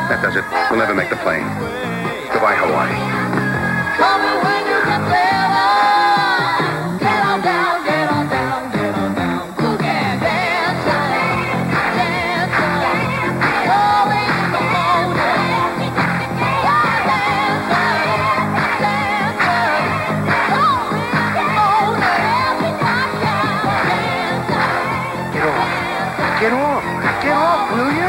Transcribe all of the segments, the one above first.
That does it. We'll never make the plane. Goodbye, Hawaii. Tell me when you get better. Get on down, get on down, get on down. Boogie, dance, dance, rolling in the morning. Dance, dance, rolling in the morning. Get off. Get off, will you?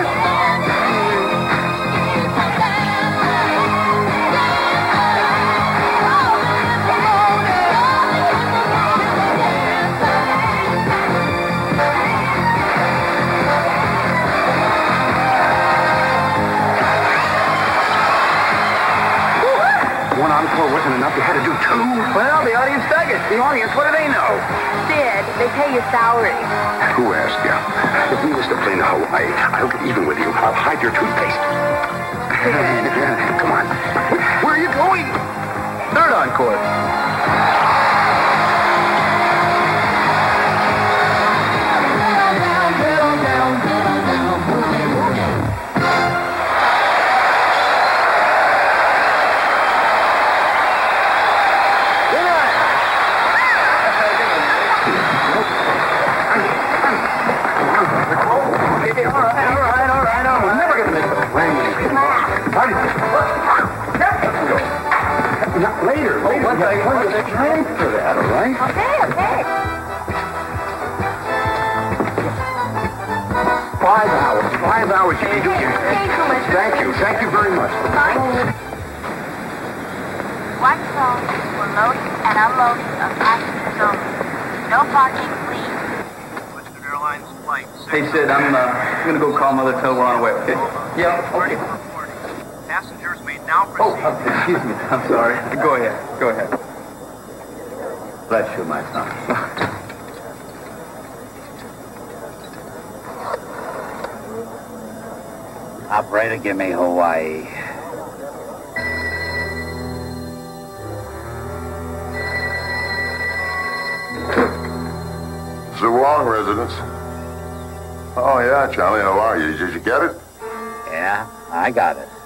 One encore wasn't enough. You had to do two. Well, the audience dug it. The audience, what do they know? Sid, they pay your salary. Who asked you? If we was to plane to Hawaii, I'll get even with you. I'll hide your toothpaste. Come on. Where are you going? Third encore. Later. Once I time for that, all right? Okay. 5 hours. 5 hours. You can do your... Thank you very much. White zone for loading and unloading of passengers only. No parking, please. Western Airlines flight. Hey, Sid, I'm gonna go call Mother, tell her we're on our way, okay? Yeah, okay. Passengers may now Oh, proceed. excuse me. I'm sorry. Go ahead. Go ahead. Bless you, my son. Operator, give me Hawaii. Zhuang residence. Oh, yeah, Charlie, how are you? Did you get it? Yeah, I got it.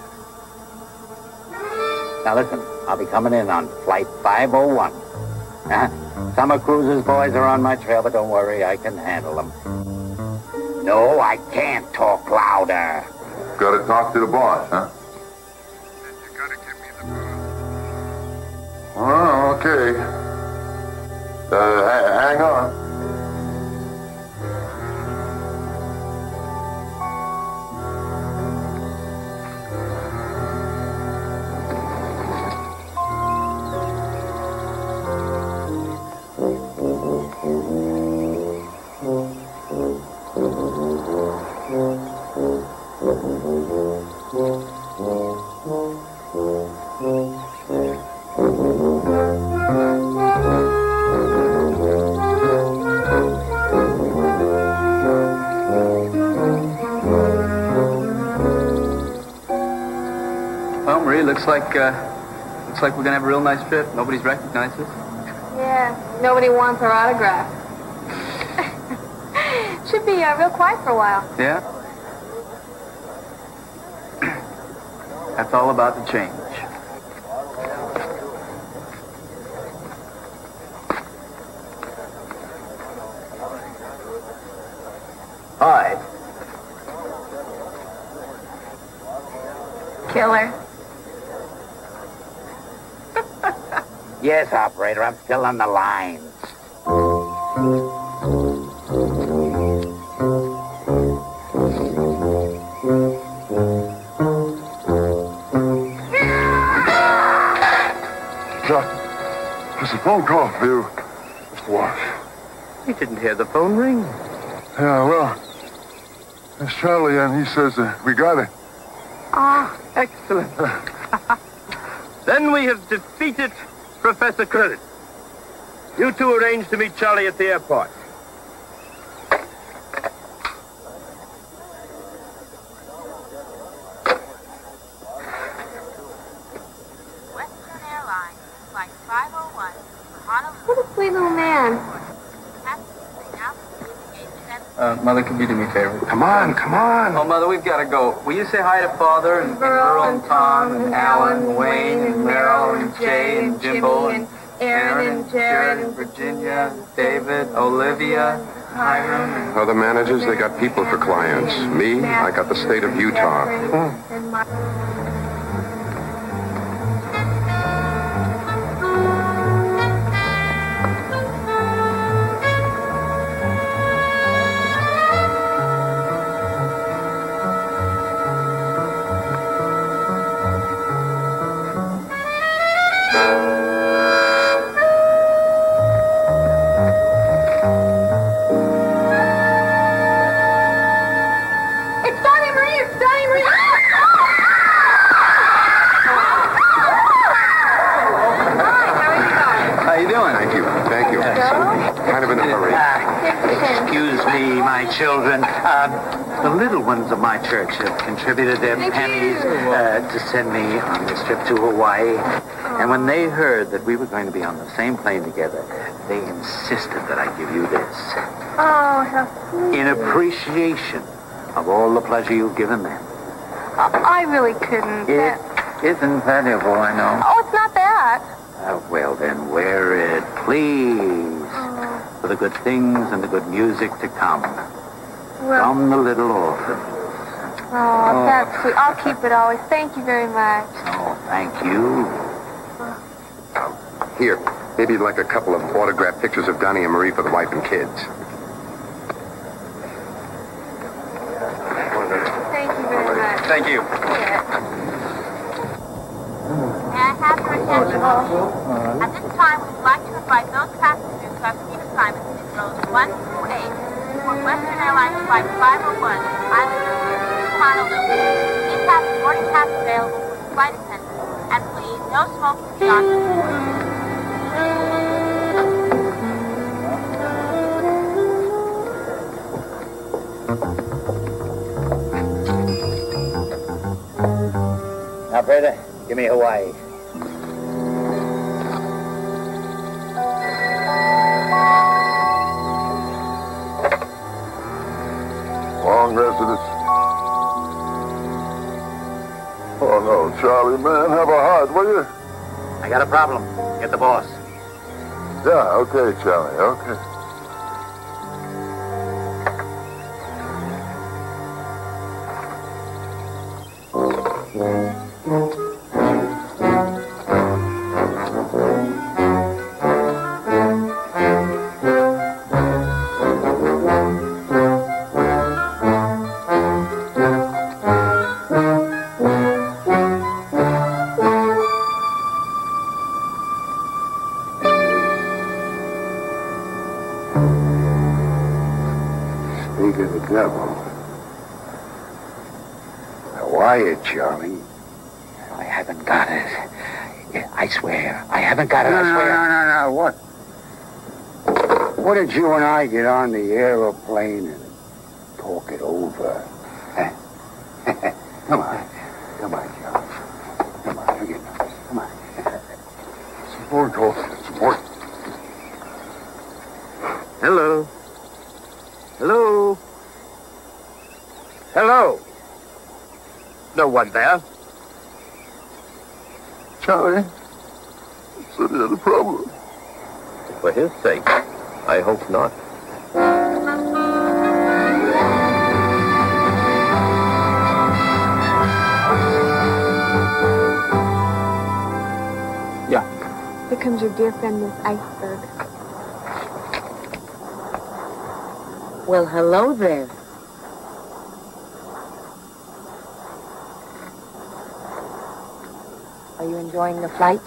Now listen, I'll be coming in on flight 501. Summer cruises boys are on my trail, but don't worry, I can handle them. No, I can't talk louder. Gotta talk to the boss, huh? You gotta give me the phone. Oh, okay. Hang on. Well, Marie, looks like we're gonna have a real nice trip. Nobody's recognized us. Yeah, nobody wants our autograph. Should be real quiet for a while. Yeah? That's all about the change. Hi. Killer. Yes, operator, I'm still on the lines. There's a phone call for you, Mr. Walsh. You didn't hear the phone ring. Yeah, well, it's Charlie, and he says we got it. Ah, excellent. Then we have defeated Professor Credit. You two arranged to meet Charlie at the airport. Western Airlines, flight 501, Honolulu. What a sweet little man. Passengers may now proceed to gate 7. Mother, could you do me a favor? Come on, come on. Oh, Mother, we've got to go. Will you say hi to Father and Earl and Tom and Alan and Wayne and Meryl and Jay and Jimbo and Aaron and Jared and Virginia and David, Olivia, Hiram and... Other managers, they got people for clients. Me, I got the state of Utah. Children, the little ones of my church have contributed their pennies to send me on this trip to Hawaii. And when they heard that we were going to be on the same plane together, they insisted that I give you this. Oh, how sweet. In appreciation of all the pleasure you've given them. I really couldn't. It isn't valuable, I know. Oh, it's not that. Well, then wear it, please. For the good things and the good music to come. Well, From the little orphans. oh, that's sweet. I'll keep it always. Thank you very much. Oh, thank you. Here, maybe you'd like a couple of autographed pictures of Donny and Marie for the wife and kids. Thank you very much. Thank you. Yeah. May I have your attention, please? At this time, we would like to invite those passengers who have seat assignments in rows 1 through 8 for Western Airlines Flight 501, Islanders to Honolulu. Please have the boarding pass available for the flight attendant, and please, no smoking beyond the door. Now, brother, give me Hawaii. Long residence. Oh, no, Charlie, man, have a heart, will you? I got a problem. Get the boss. Yeah, okay, Charlie, okay. Speak of the devil. Hawaii, Charlie. I haven't got it. I swear. I haven't got it, I swear. No. What did you and I get on the aeroplane and talk it over? Come on, Charlie. Come on, forget it. Come on. Support, Cole. Support. Hello. Hello. Hello. No one there. Charlie, so there's a problem. For his sake, I hope not. Here comes your dear friend, Miss Iceberg. Well, hello there. Are you enjoying the flight?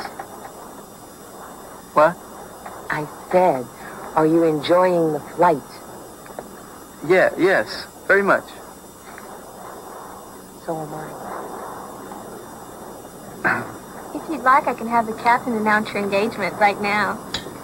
What? I said, are you enjoying the flight? Yes, very much. So am I. If you'd like, I can have the captain announce your engagement right now.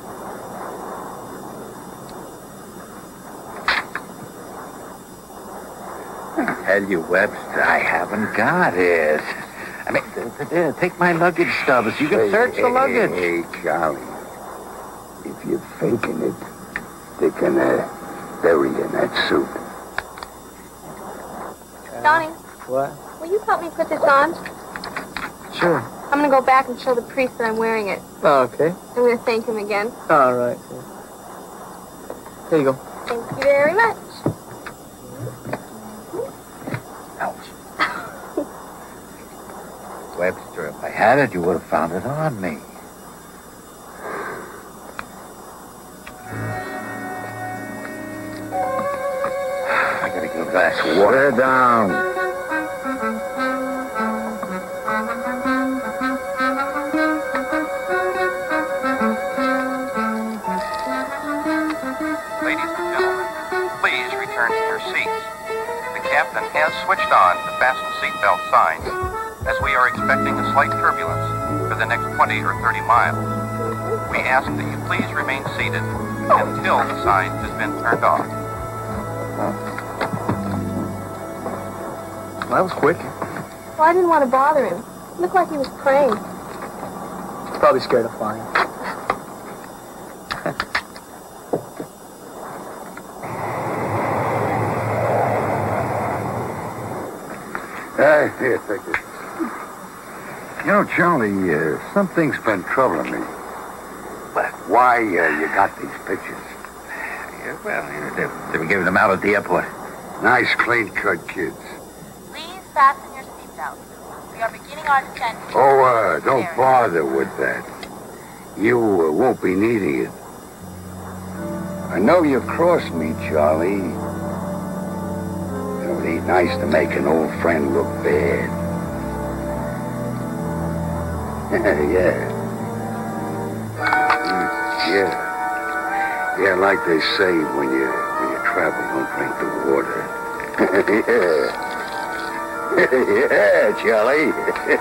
Tell you, Webster, I haven't got it. I mean, take my luggage stubs. You can search the luggage. Hey, Charlie. If you're faking it, they can bury you in that suit. Donnie, What? will you help me put this on? Sure. I'm going to go back and show the priest that I'm wearing it. Oh, okay. I'm going to thank him again. All right. Here you go. Thank you very much. Webster, if I had it, you would have found it on me. I gotta get a glass of water. Sit down. Ladies and gentlemen, please return to your seats. The captain has switched on the fasten seatbelt signs, as we are expecting a slight turbulence for the next 20 or 30 miles. We ask that you please remain seated until the sign has been turned off. That was quick. Well, I didn't want to bother him. He looked like he was praying. He's probably scared of flying. Here, take it. You know, Charlie, something's been troubling me. But why you got these pictures? Yeah, well, they were giving them out at the airport. Nice, clean-cut kids. Please fasten your seatbelts. We are beginning our descent. Oh, don't bother with that. You won't be needing it. I know you crossed me, Charlie. It ain't nice to make an old friend look bad. Yeah, like they say, when you travel, don't drink the water. Yeah, Charlie.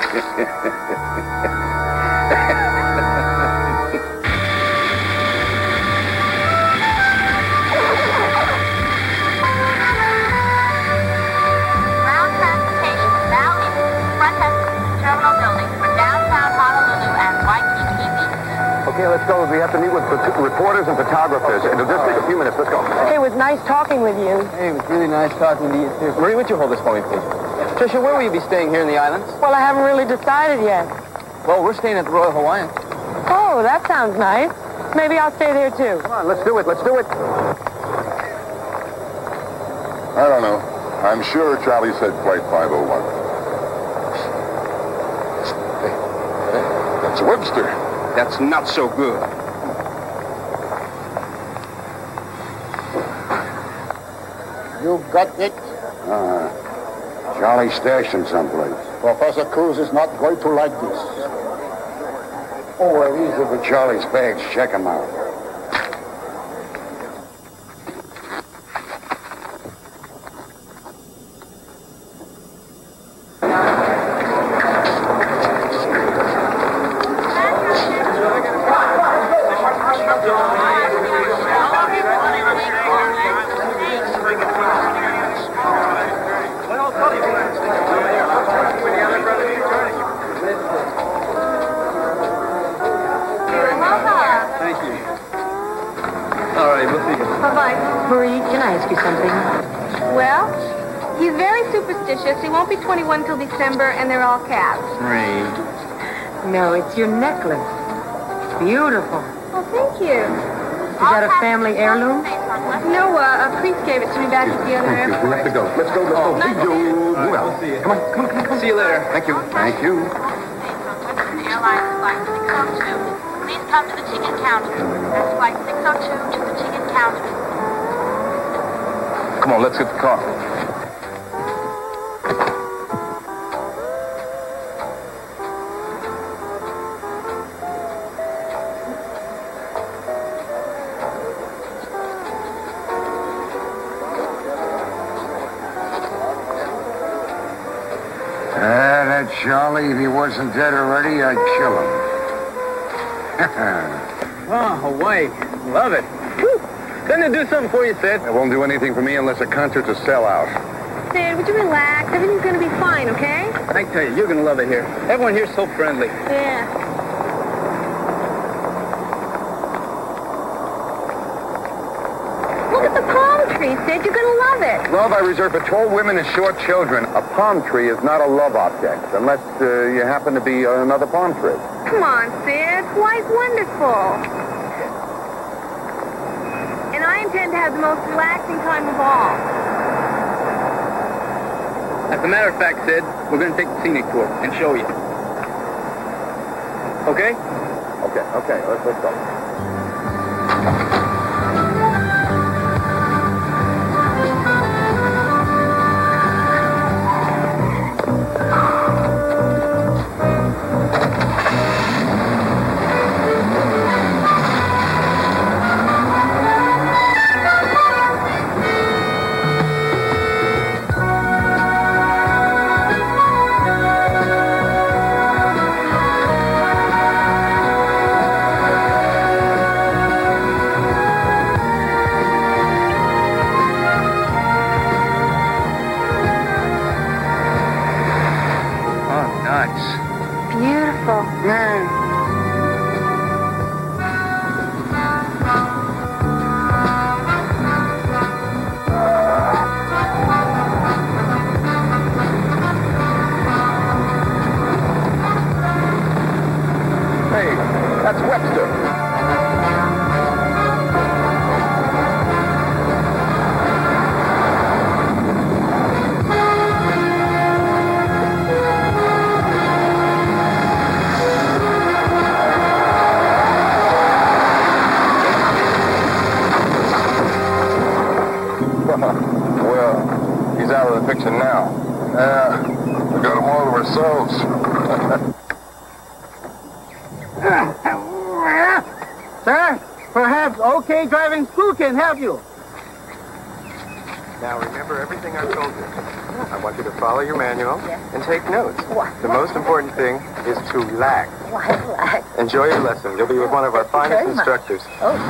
Ground transportation is now in front entrance to the terminal building for downtown Honolulu and Waikiki Beach. Okay, let's go. We have to meet with reporters and photographers. It'll just take a few minutes. Let's go. Hey, it was nice talking with you. Hey, it was really nice talking to you, too. Marie, would you hold this for me, please? Tricia, where will you be staying here in the islands? Well, I haven't really decided yet. Well, we're staying at the Royal Hawaiian. Oh, that sounds nice. Maybe I'll stay there, too. Come on, let's do it. Let's do it. I don't know. I'm sure Charlie said Flight 501. Hey, that's Webster. That's not so good. You got it? Charlie stashed him someplace. Professor Cruz is not going to like this. Oh, well, these are for Charlie's bags. Check them out. Marie, can I ask you something? Well, he's very superstitious. He won't be 21 till December, and they're all calves. Marie. No, it's your necklace. Beautiful. Oh, thank you. Is that a family heirloom? No, a priest gave it to me back at the other We airport. have to go. Let's go. Let's go. Move out. We'll see you. Come on, come on, come on. See you later. Thank you. Thank you. Western Airlines Flight 602. Please come to the ticket counter. That's Flight 602 to the ticket counter. Come on, let's get the car. That Charlie, if he wasn't dead already, I'd kill him. Oh, Hawaii. Love it. Whew. Doesn't it do something for you, Sid? It won't do anything for me unless a concert's a sellout. Sid, would you relax? Everything's going to be fine, okay? I tell you, you're going to love it here. Everyone here's so friendly. Yeah. Look at the palm trees, Sid. You're going to love it. Love I reserve for tall women and short children. A palm tree is not a love object, unless you happen to be another palm tree. Come on, Sid. Hawaii's wonderful. And I intend to have the most relaxing time of all. As a matter of fact, Sid, we're going to take the scenic tour and show you. Okay? Okay. Let's go. Beautiful. Hey, that's Webster. Well, he's out of the picture now. We got him all to ourselves. Sir, perhaps OK Driving School can help you. Now remember everything I told you. I want you to follow your manual and take notes. The most important thing is to relax. Why relax? Enjoy your lesson. You'll be with one of our finest instructors.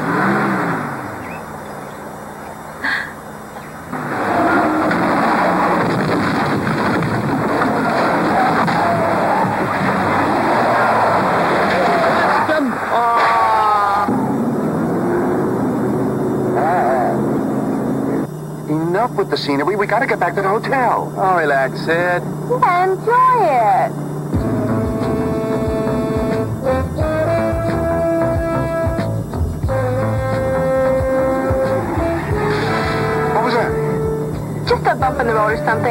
Enough with the scenery. We gotta get back to the hotel. Oh, relax, Sid. Enjoy it. What was that? Just a bump in the road or something.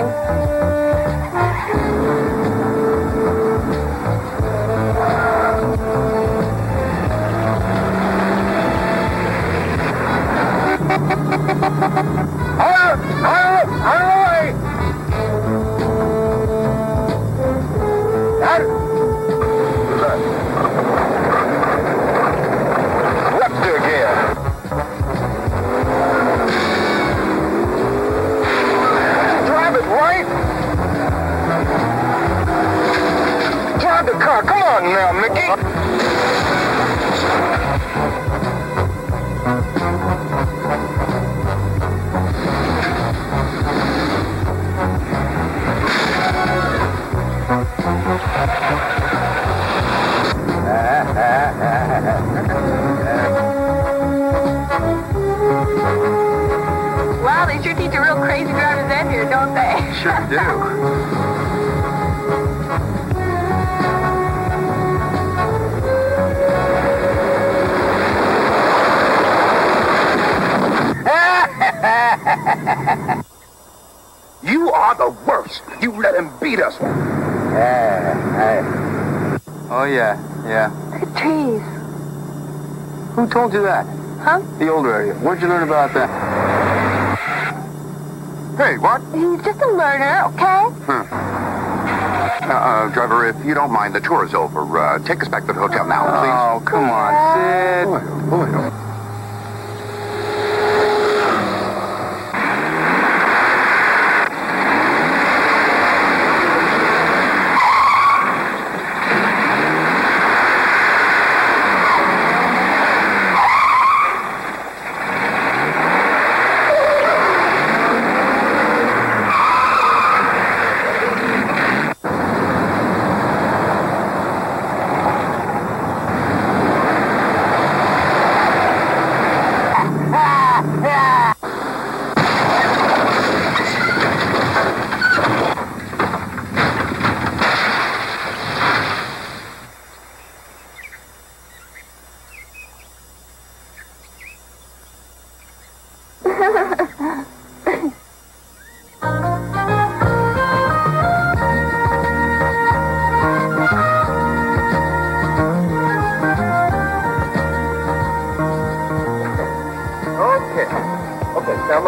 Webster gear. Drive it right. Drive the car. Come on now, Mickey. Wow, they sure teach a real crazy driver's ed here, don't they? Sure do. You are the worst. You let him beat us. Oh, yeah. Look at trees. Who told you that? Huh? The older area. Where'd you learn about that? Hey, what? He's just a learner, okay? Driver, if you don't mind, the tour is over. Take us back to the hotel now, please. Oh, come on, Sid. Boy.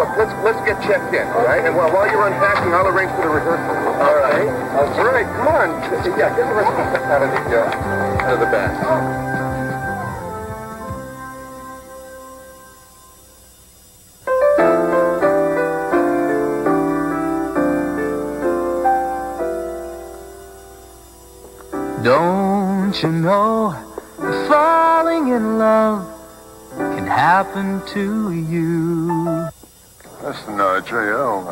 let's get checked in, all right? And while you're unpacking, I'll arrange for the rehearsal. All right. All right, come on. Yeah, get the rest of the stuff out of the bag. Don't you know falling in love can happen to you? Listen, J.L.,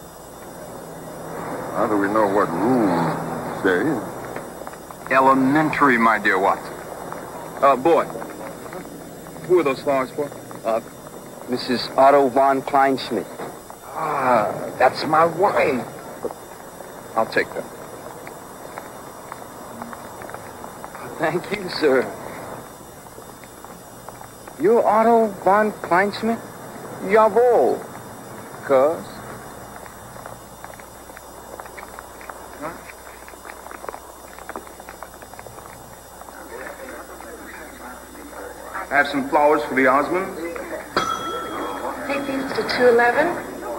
how do we know what room they're in? Elementary, my dear Watson. Boy, who are those flowers for? Mrs. Otto von Kleinschmidt. Ah, that's my wife. I'll take them. Thank you, sir. You're Otto von Kleinschmidt? Jawohl. Cuz? I have some flowers for the Osmonds. Take these to 211.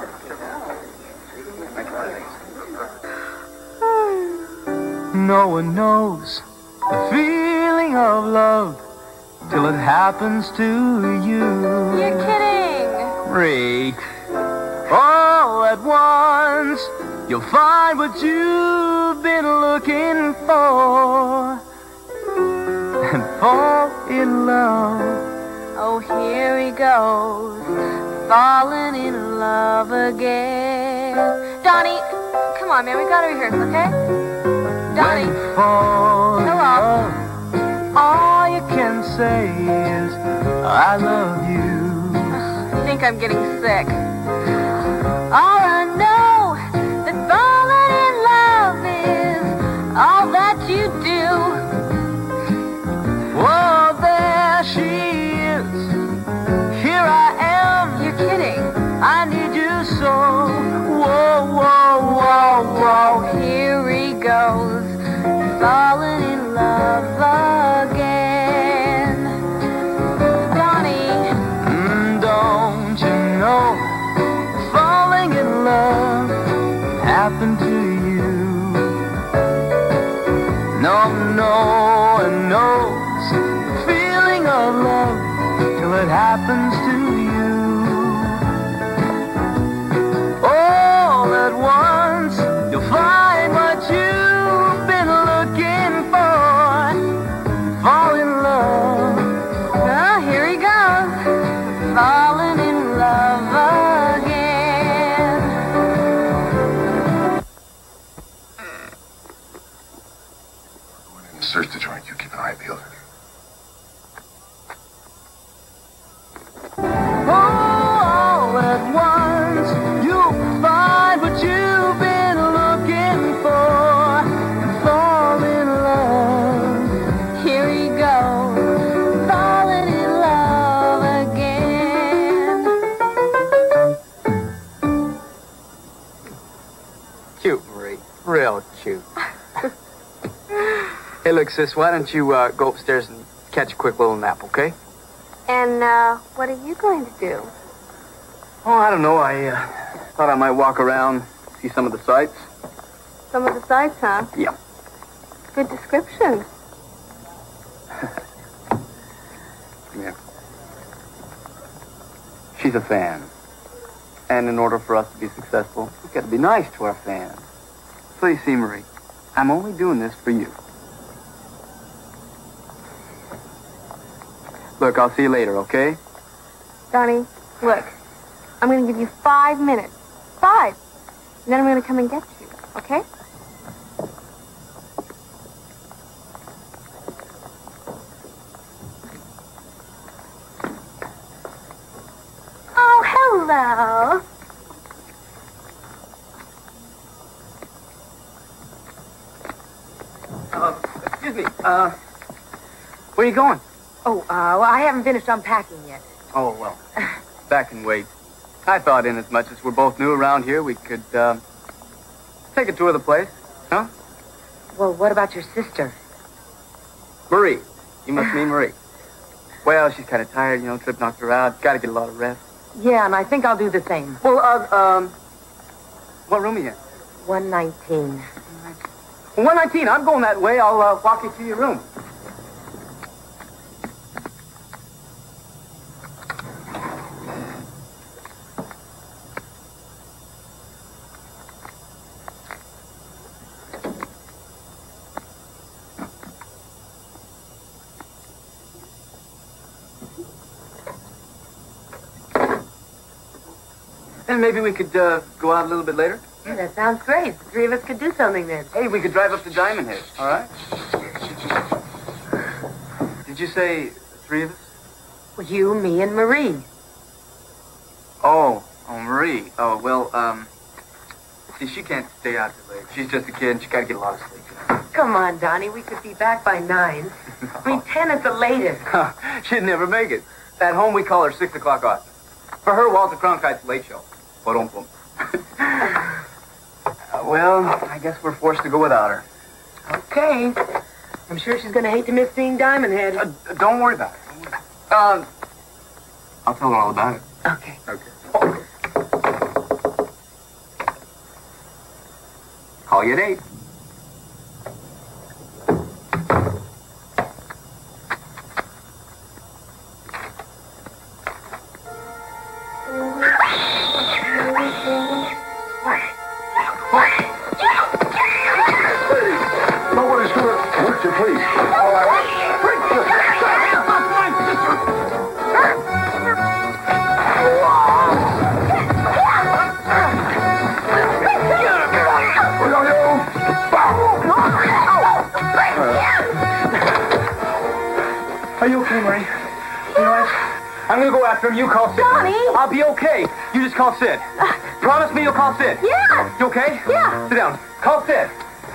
No one knows the feeling of love till it happens to you. You're kidding. Marie. All at once, you'll find what you've been looking for and fall in love. Oh, here he goes, falling in love again. Donnie, come on, man, we gotta rehearse, okay? Donnie. When you fall in Hello. love, all you can say is, I love you. I think I'm getting sick. All I know that falling in love is all that you do. Whoa, there she is. Here I am. You're kidding. I need you so. Whoa, whoa, whoa, whoa. Here he goes, falling in love again. Donnie. Don't you know falling in love happened to you? No one knows the feeling of love till it happens to you. All at once, you'll find what you've been looking for. Fall in love. Oh, here he goes, falling in love again. Search the joint. You keep an eye peeled. All at once, you'll find what you've been looking for and fall in love. Here he goes, falling in love again. Cute, Marie. Real cute. Hey, look, sis, why don't you go upstairs and catch a quick little nap, okay? And, what are you going to do? Oh, I don't know. I thought I might walk around, see some of the sights. Some of the sights, huh? Yeah. Good description. Yeah. She's a fan. And in order for us to be successful, we've got to be nice to our fans. So you see, Marie, I'm only doing this for you. Look, I'll see you later, okay? Donnie, look, I'm going to give you 5 minutes. 5. And then I'm going to come and get you, okay? Oh, hello. Excuse me, where are you going? Oh, well, I haven't finished unpacking yet. Oh, well, back and wait. I thought in as much as we're both new around here, we could, take a tour of the place, huh? Well, what about your sister? Marie. You must mean Marie. Well, she's kind of tired, you know, trip knocked her out. Got to get a lot of rest. Yeah, and I think I'll do the same. Well, what room are you in? 119. 119. I'm going that way. I'll walk you to your room. And maybe we could go out a little bit later. Yeah, that sounds great. The three of us could do something then. Hey, we could drive up to Diamond Head, all right? Did you say three of us? Well, you, me, and Marie. Oh, Marie. Oh, well, see, she can't stay out too late. She's just a kid, and she's got to get a lot of sleep. Come on, Donnie. We could be back by 9. I mean, 10 at the latest. She'd never make it. At home, we call her 6 o'clock Austin. For her, Walter Cronkite's late show. Ba-dum-bum. Well, I guess we're forced to go without her. Okay. I'm sure she's going to hate to miss seeing Diamond Head. Don't worry about it. I'll tell her all about it. Okay. Okay. Call you at 8. Nobody's gonna hurt you, please. All right. Are you okay, Marie? You all right? I'm gonna go after him. You call Sid. Donnie! I'll be okay. You just call Sid. Promise me you'll call Sid. Yeah! You okay? Yeah. Sit down. Call Sid.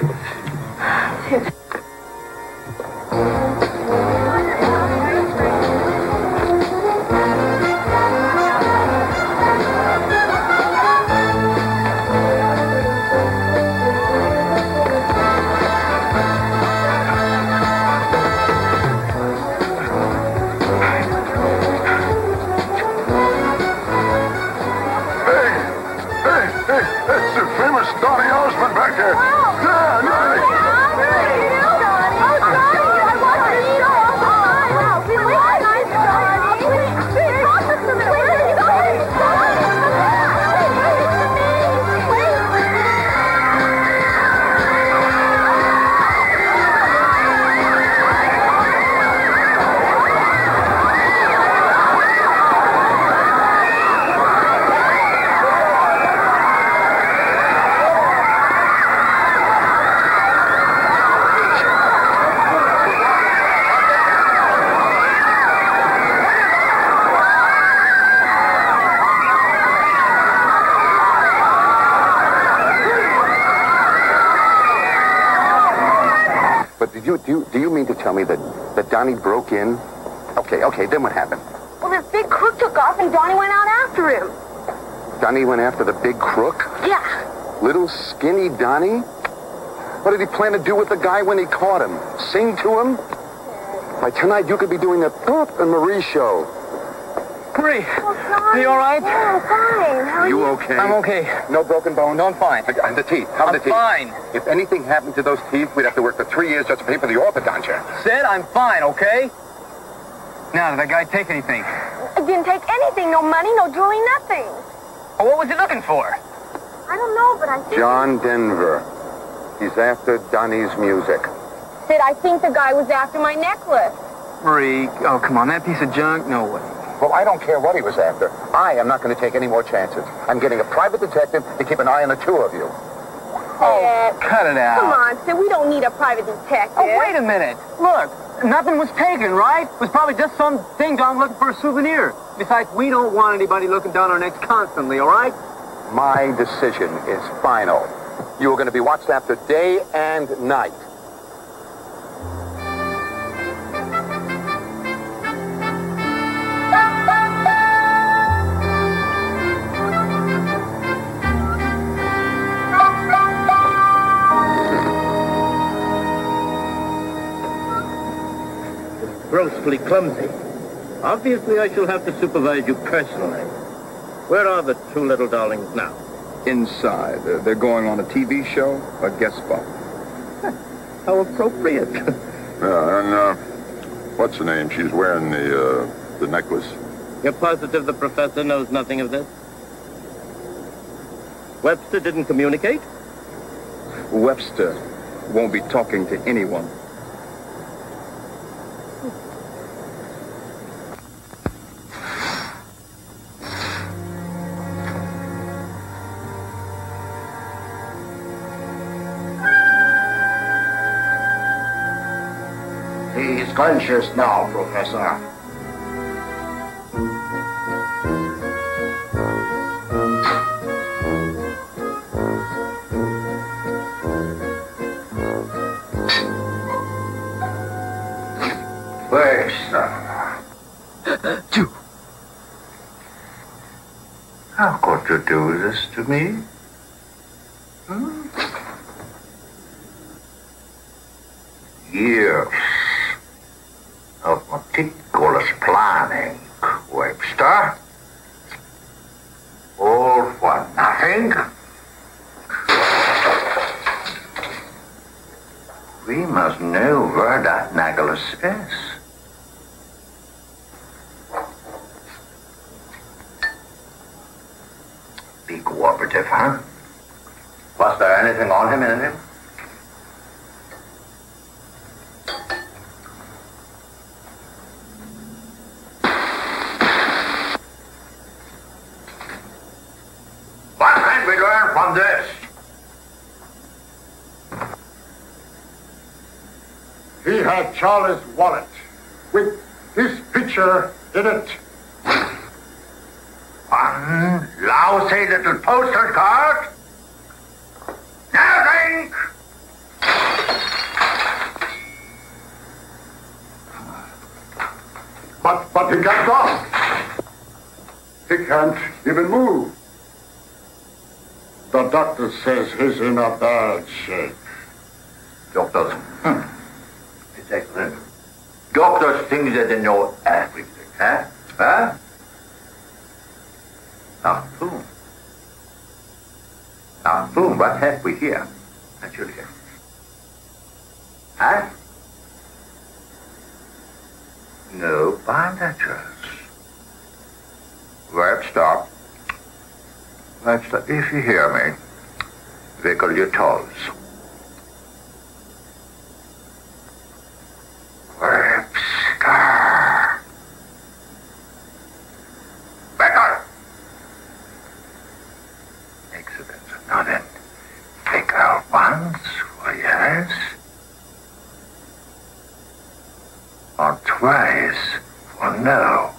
It's the famous Donny Osmond back there. Yeah, Donny. But do you mean to tell me that Donny broke in? Okay, then what happened? Well, this big crook took off and Donnie went out after him. Donny went after the big crook? Yeah. Little skinny Donny? What did he plan to do with the guy when he caught him? Sing to him? By tonight, you could be doing the Pop and Marie show. Marie, Well, Donnie. are you all right? Oh, fine. How are You you? okay? I'm okay. No broken bones? No, I'm fine. And the teeth? How are the I'm teeth? fine. If anything happened to those teeth, we'd have to work for 3 years just to pay for the orthodontia. Sid, I'm fine, okay? Now, did that guy take anything? I didn't take anything. No money, no jewelry, nothing. Oh, what was he looking for? I don't know, but I think... John Denver. He's after Donny's music. Sid, I think the guy was after my necklace. Marie, oh, come on, that piece of junk? No way. Well, I don't care what he was after. I am not going to take any more chances. I'm getting a private detective to keep an eye on the two of you. Oh, cut it out. Come on, Sid, we don't need a private detective. Oh, wait a minute. Look, nothing was taken, right? It was probably just some ding dong looking for a souvenir. Besides, we don't want anybody looking down our necks constantly, all right? My decision is final. You are going to be watched after day and night. Grossly clumsy. Obviously, I shall have to supervise you personally. Where are the two little darlings now? Inside. They're going on a TV show, a guest spot. How appropriate. Yeah, and what's her name? She's wearing the necklace. You're positive the professor knows nothing of this? Webster didn't communicate? Webster won't be talking to anyone. He's conscious now, Professor. How could you do this to me? Years of meticulous planning, Webster. All for nothing? We must know where that necklace is. Be cooperative, huh? Was there anything on him in him? What can we learn from this? He had Charlie's wallet with his picture in it. One lousy little postal card? Nothing! But he got off. He can't even move. The doctor says he's in a bad shape. Doctors, it's excellent. Doctors think that they know everything, huh? Huh? Now, boom, what have we here? Naturally. Huh? No bandages. Webster, if you hear me, wiggle your toes. Webster. Wiggle. Excellent. Now then, wiggle once for yes, or twice for no.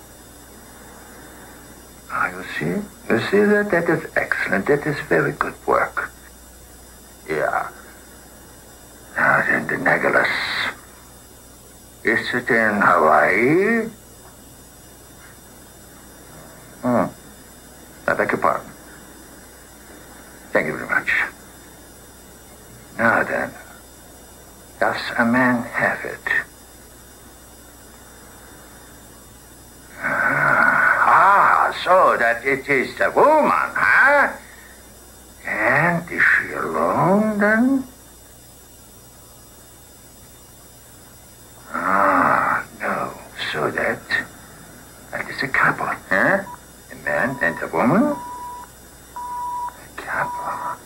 Now you see that is excellent. That is very good work. Yeah. Now then, the necklace. Is it in Hawaii? I beg your pardon. Thank you very much. Now then, does a man have it? So that it is the woman, huh? And is she alone then? No. So that is a couple, huh? A man and a woman? A couple.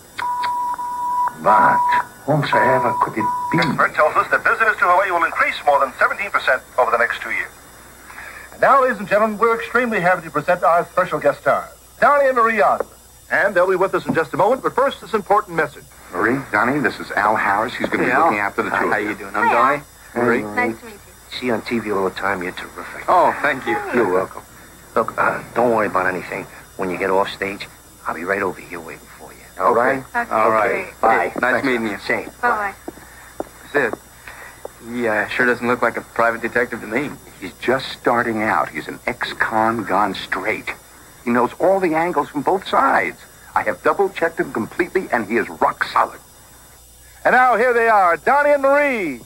But whomsoever could it be? Expert tells us that visitors to Hawaii will increase more than 17% over the next 2 years. Now, ladies and gentlemen, we're extremely happy to present our special guest stars, Donny and Marie Osmond. And they'll be with us in just a moment, but first, this important message. Marie, Donny, this is Al Harris. He's going to be looking after the two of you. How you doing? I'm Donny. Marie. Nice to meet you. See you on TV all the time. You're terrific. Oh, thank you. You're welcome. Look, don't worry about anything. When you get off stage, I'll be right over here waiting for you. All right? Okay. All right. Bye. Nice meeting you. Same. Bye-bye. Sid, he sure doesn't look like a private detective to me. He's just starting out. He's an ex-con gone straight. He knows all the angles from both sides. I have double-checked him completely, and he is rock solid. And now, here they are, Donny and Marie.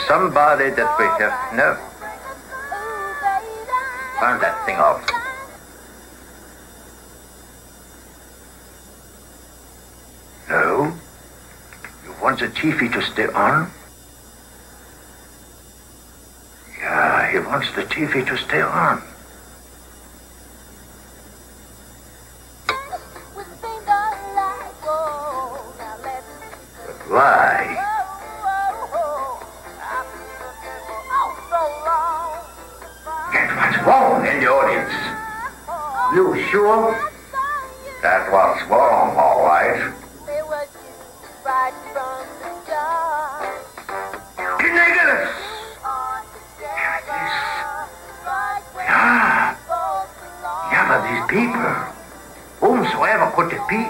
somebody that we have never... Turn that thing off. No? You want the TV to stay on? Yeah, he wants the TV to stay on. But why? Get what's wrong in the audience. You sure? That was wrong, all right. Nicholas! Yeah, but these people, whomsoever could it be?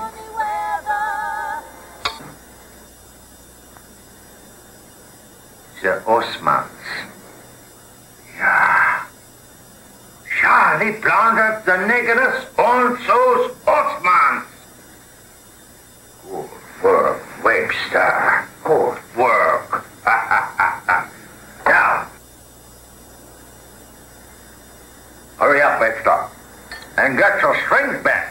The Osmonds. Yeah. Charlie plundered the Nicholas on those Osmonds. Good work, Webster. Good work. Now, hurry up, Webster, and get your strength back.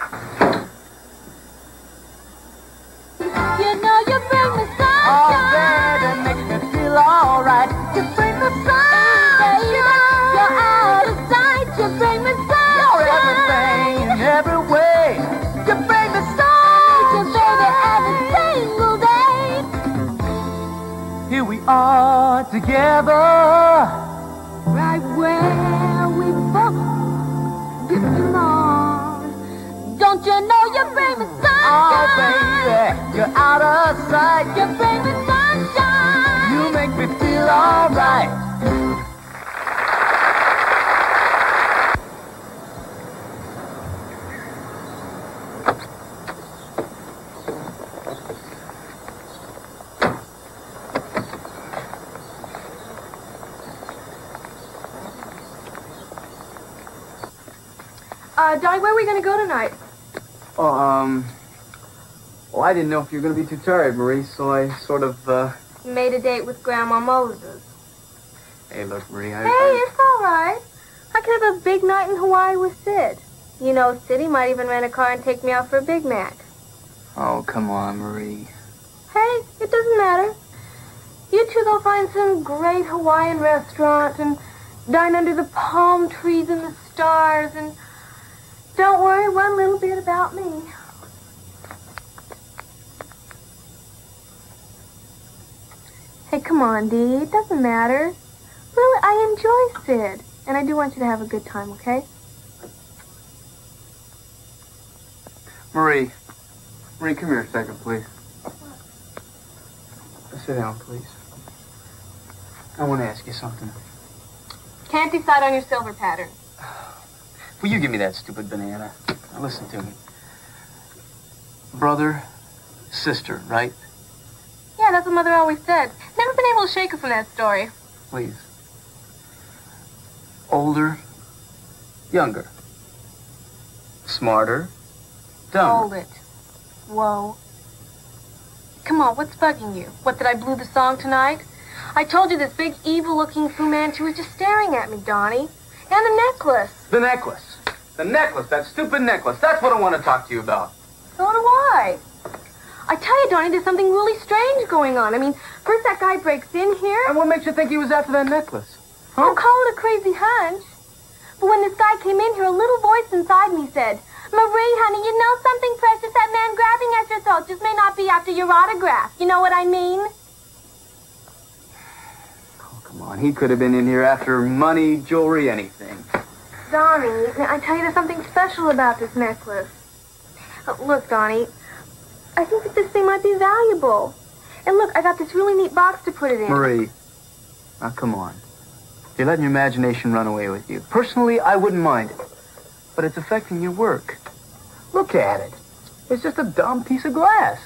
You know you bring the sunshine. Oh, baby, makes me feel alright. You bring the sunshine. You're out of sight. You bring the sunshine. You're everything in every way. You bring the sunshine, baby, every single day. Here we are together, right where we both belong. Don't you know you bring the sunshine? Oh, baby, you're out of sight. You bring the sunshine. You make me feel alright. Donnie, where are we going to go tonight? Well, I didn't know if you were going to be too tired, Marie, so I sort of, Made a date with Grandma Moses. Hey, look, Marie, Hey, it's all right. I could have a big night in Hawaii with Sid. You know, Sid might even rent a car and take me out for a Big Mac. Oh, come on, Marie. Hey, it doesn't matter. You two go find some great Hawaiian restaurant and dine under the palm trees and the stars and don't worry one little bit about me. Hey, come on, Dee. It doesn't matter. Really, I enjoy Sid. And I do want you to have a good time, okay? Marie, come here a second, please. Sit down, please. I want to ask you something. Can't decide on your silver pattern. Will you give me that stupid banana? Now listen to me. Brother, sister, right? Yeah, that's what Mother always said. Never been able to shake her from that story. Please. Older, younger. Smarter, dumber. Hold it. Whoa. Come on, what's bugging you? What, that I blew the song tonight? I told you this big, evil-looking Fu Manchu was just staring at me, Donnie. And the necklace. The necklace. The necklace, that stupid necklace. That's what I want to talk to you about. So do I. I tell you, Donnie, there's something really strange going on. I mean, first that guy breaks in here. And what makes you think he was after that necklace? Huh? I'll call it a crazy hunch. But when this guy came in here, a little voice inside me said, Marie, honey, you know something precious? That man grabbing at your throat just may not be after your autograph. You know what I mean? Oh, come on. He could have been in here after money, jewelry, anything. Donnie, I tell you, there's something special about this necklace. Look, Donnie, I think that this thing might be valuable. And look, I got this really neat box to put it in. Marie, now come on. You're letting your imagination run away with you. Personally, I wouldn't mind it. But it's affecting your work. Look at it. It's just a dumb piece of glass.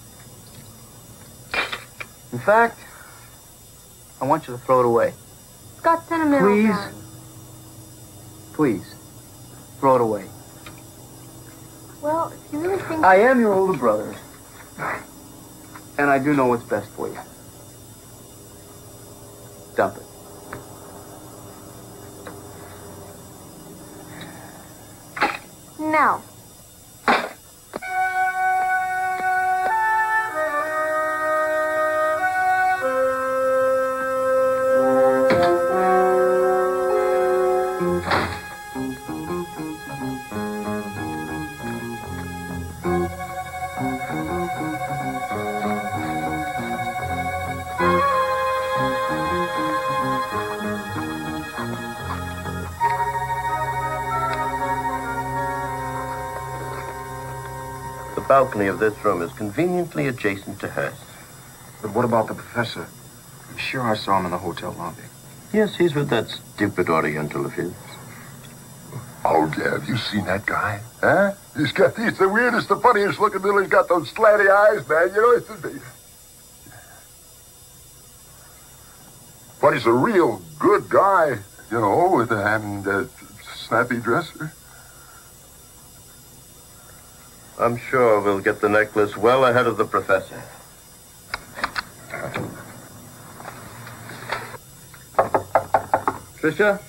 In fact, I want you to throw it away. It's got sentimental Please. value. Please, throw it away. Well, if you really think... I am your older brother. And I do know what's best for you. waiting now. The balcony of this room is conveniently adjacent to hers. But what about the professor? I'm sure I saw him in the hotel lobby. Yes, he's with that stupid Oriental of his. Oh, yeah, have you seen that guy? Huh? He's the weirdest, the funniest looking little, he's got those slanty eyes, man. You know, but he's a real good guy, you know, with a snappy dresser. I'm sure we'll get the necklace well ahead of the professor. Tricia?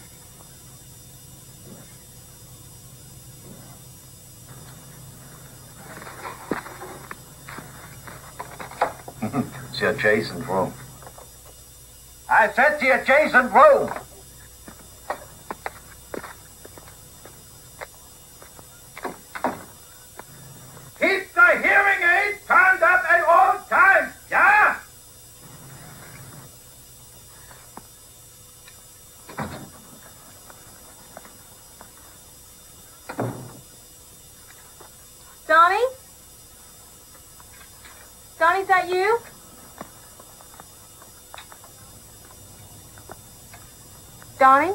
It's the adjacent room. I said the adjacent room. Keep the hearing aid turned up at all times, yeah? Donnie? Donnie, is that you? Donnie?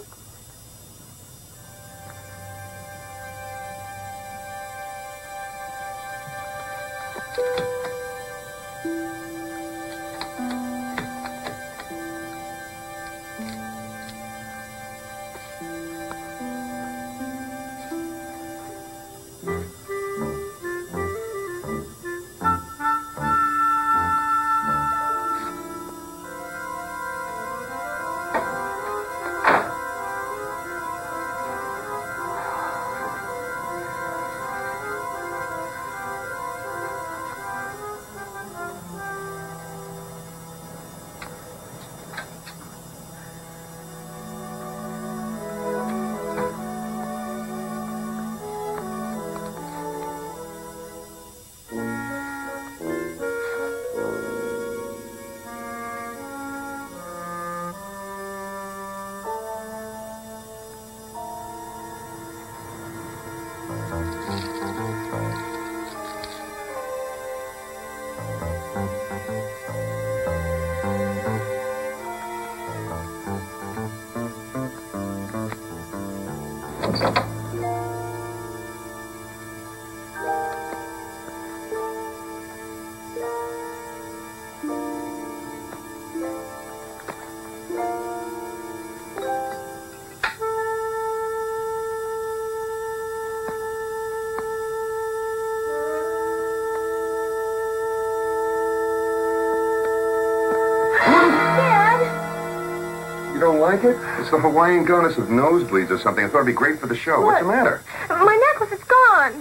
You don't like it? It's the Hawaiian goddess of nosebleeds or something. I thought it'd be great for the show. What? What's the matter? My necklace is gone.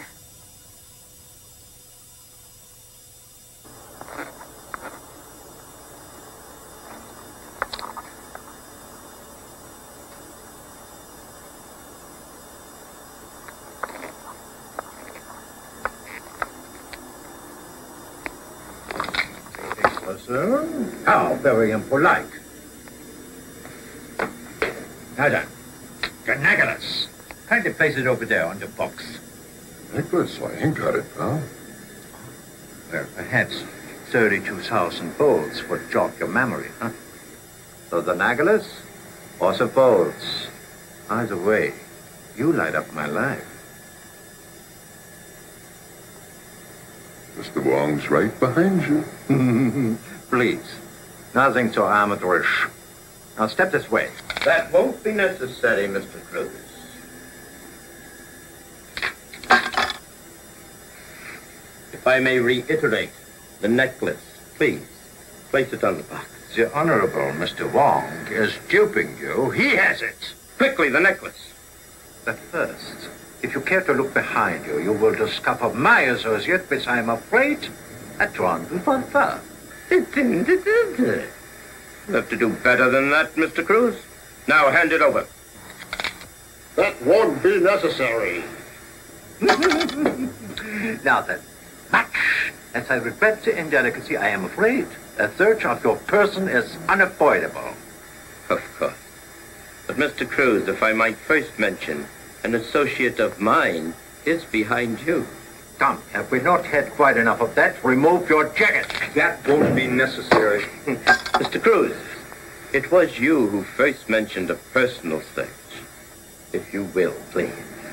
Sir? How very impolite. Now then, the necklace. Kindly place it over there on the box. Necklace? I ain't got it, pal. Well, perhaps 32,000 volts would jog your memory, huh? So the necklace or the volts? Either way, you light up my life. Mr. Wong's right behind you. Please, nothing so amateurish. Now step this way. That won't be necessary, Mr. Cruz. If I may reiterate, the necklace, please, place it on the box. The Honorable Mr. Wong is duping you. He has it. Quickly, the necklace. But first, If you care to look behind you, you will discover my associate, which I am afraid had drawn too far. You have to do better than that, Mr. Cruz. Now hand it over. That won't be necessary. Now then, much as I regret the indelicacy, I am afraid a search of your person is unavoidable. Of course. But Mr. Cruz, if I might first mention, an associate of mine is behind you. Come, have we not had quite enough of that? Remove your jacket. That won't be necessary. Mr. Cruz, it was you who first mentioned a personal search. If you will, please.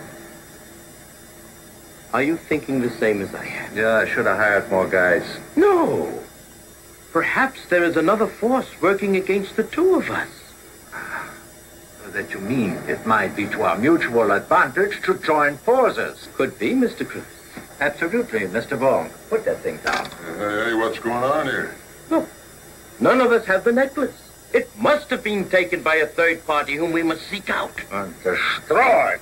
Are you thinking the same as I am? Yeah, I should have hired more guys. No. Perhaps there is another force working against the two of us. That you mean it might be to our mutual advantage to join forces. Could be, Mr. Cruz. Absolutely, Mr. Vaughn. Put that thing down. Hey, what's going on here? Look, none of us have the necklace. It must have been taken by a third party whom we must seek out. And destroy.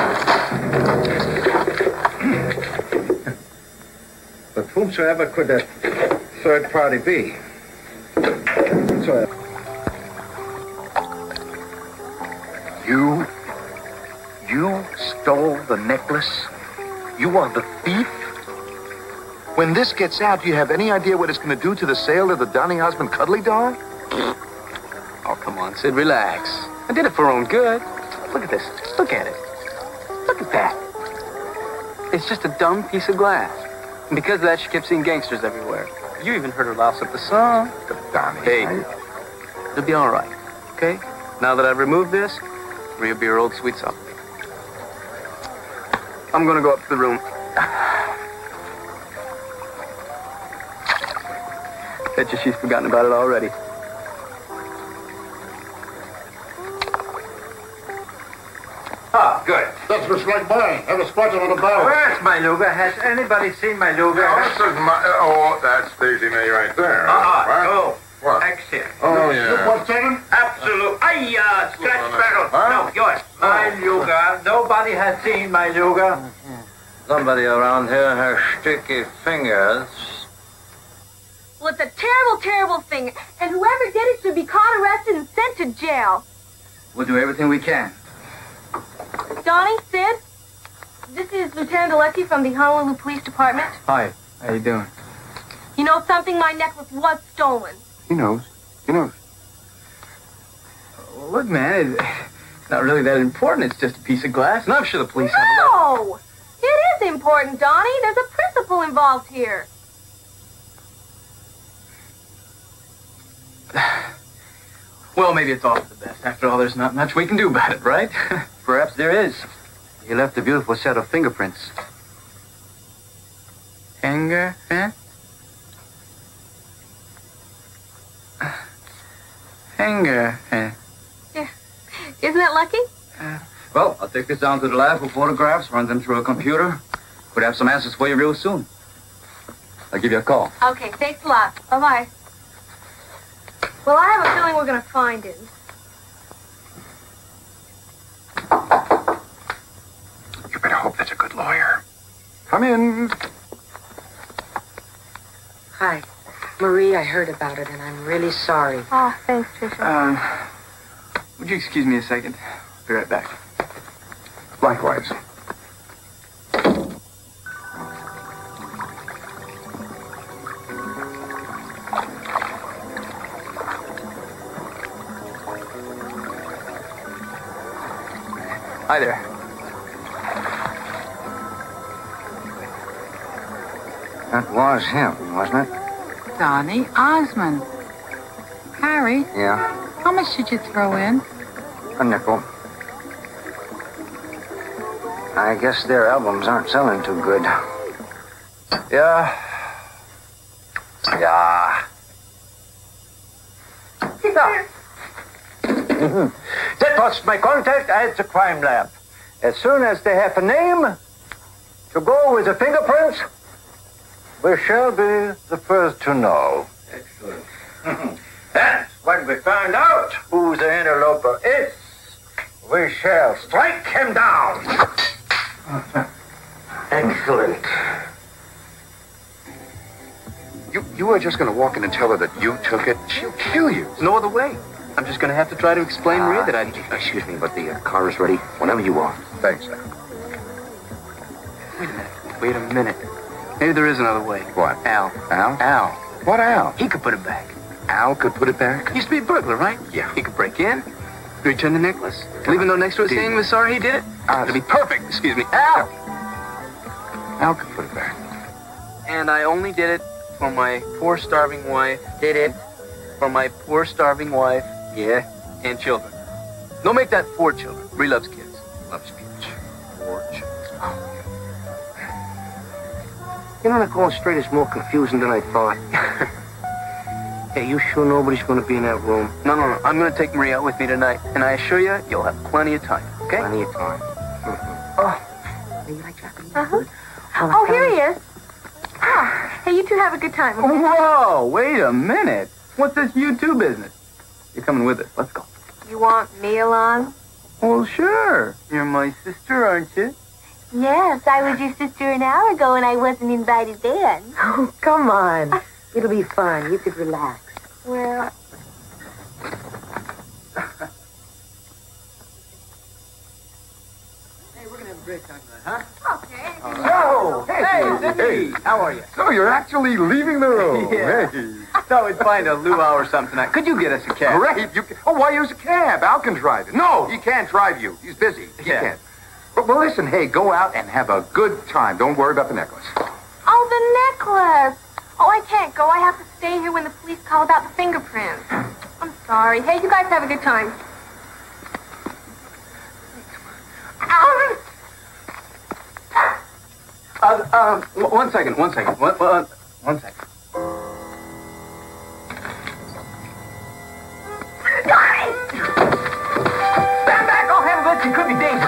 But whomsoever could that third party be? You stole the necklace? You are the thief? When this gets out, do you have any idea what it's going to do to the sale of the Donny Osmond cuddly doll? Oh, come on, Sid, relax. I did it for our own good. Look at this. Look at it. Look at that. It's just a dumb piece of glass. And because of that, she kept seeing gangsters everywhere. You even heard her louse up the song. Donny. Hey, it'll be all right, okay? Now that I've removed this, Maria'll be her old sweet self. I'm gonna go up to the room. Bet you she's forgotten about it already. Ah, good. That's just like mine. Have a squatting on the barrel. Where's my Luger? Has anybody seen my Luger? That's Stacy May right there. Oh, What? exit. Oh, yeah. What's that? Absolute. Scratch barrel. No, yours. My Luger. Nobody has seen my Luger. Somebody around here has sticky fingers. Well, it's a terrible, terrible thing. And whoever did it should be caught, arrested, and sent to jail. We'll do everything we can. Donnie, Sid, this is Lieutenant Alexi from the Honolulu Police Department. Hi. How you doing? You know something? My necklace was stolen. He knows. He knows. Well, look, man, it's not really that important. It's just a piece of glass. And I'm sure the police have a lot. No! It is important, Donnie. There's a principal involved here. Well, maybe it's all for the best. After all, there's not much we can do about it, right? Perhaps there is. You left a beautiful set of fingerprints. Fingerprints? Fingerprints. Yeah. Isn't that lucky? Well, I'll take this down to the lab for photographs, run them through a computer. Could have some answers for you real soon. I'll give you a call. Okay, thanks a lot. Bye-bye. Well, I have a feeling we're going to find him. You better hope that's a good lawyer. Come in. Hi. Marie, I heard about it, and I'm really sorry. Oh, thanks, Tricia. Would you excuse me a second? I'll be right back. Likewise. Hi there. That was him, wasn't it? Donny Osmond. Harry, Yeah, how much did you throw in? a nickel. I guess their albums aren't selling too good. Yeah. That was my contact at the crime lab. As soon as they have a name to go with the fingerprints, we shall be the first to know. Excellent. And when we find out who the interloper is, we shall strike him down. Excellent. You are just going to walk in and tell her that you took it? She'll kill you. There's no other way. I'm just going to have to try to explain, Marie, that I... Excuse me, but the car is ready whenever you are. Thanks, Al. Wait a minute. Maybe there is another way. What? Al. Al? Al. What Al? He could put it back. Al could put it back? He used to be a burglar, right? Yeah. He could break in, return the necklace, leave a note next to it saying he was sorry he did it. It'll be perfect. Excuse me. Al! Al could put it back. And I only did it for my poor starving wife. Did it for my poor starving wife. Yeah. And children. Don't make that 4 children. Marie loves kids. Loves kids. 4 children. You know, Nicole, straight is more confusing than I thought. Hey, you sure nobody's going to be in that room? No. I'm going to take Marie out with me tonight. And I assure you, you'll have plenty of time. Okay? Plenty of time. Oh, you like Japanese food? Oh, here he is. Oh, hey, you two have a good time. Okay? Whoa, wait a minute. What's this U2 business? You're coming with us. Let's go. You want me along? Well, sure. You're my sister, aren't you? Yes, I was your sister an hour ago and I wasn't invited then. Oh, come on. It'll be fun. You could relax. Well... Hey, we're going to have a great time tonight, huh? Okay. Oh, hey, Sidney. How are you? So you're actually leaving the room. Yeah. Hey. Thought we'd find a luau or something tonight. Could you get us a cab? Great. Why use a cab? Al can drive it. No, he can't drive you. He's busy. He can't. Well, listen, hey, go out and have a good time. Don't worry about the necklace. Oh, the necklace. Oh, I can't go. I have to stay here when the police call about the fingerprints. I'm sorry. Hey, you guys have a good time. One second. One second. Stand back! I'll handle this. It could be dangerous.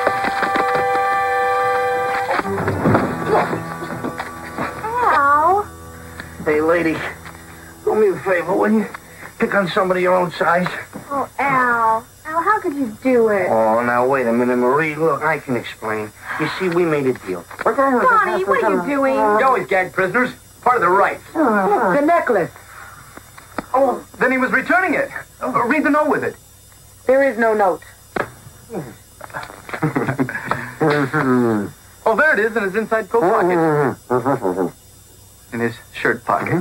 Ow. Hey, lady, do me a favor, will you? Pick on somebody your own size. Oh, Al. Al, how could you do it? Oh, now, wait a minute, Marie. Look, I can explain. You see, we made a deal. Donnie, what are you doing? You always gag prisoners. Part of the right. The necklace. Oh, then he was returning it. Read the note with it. There is no note. Oh, there it is in his inside coat pocket. In his shirt pocket.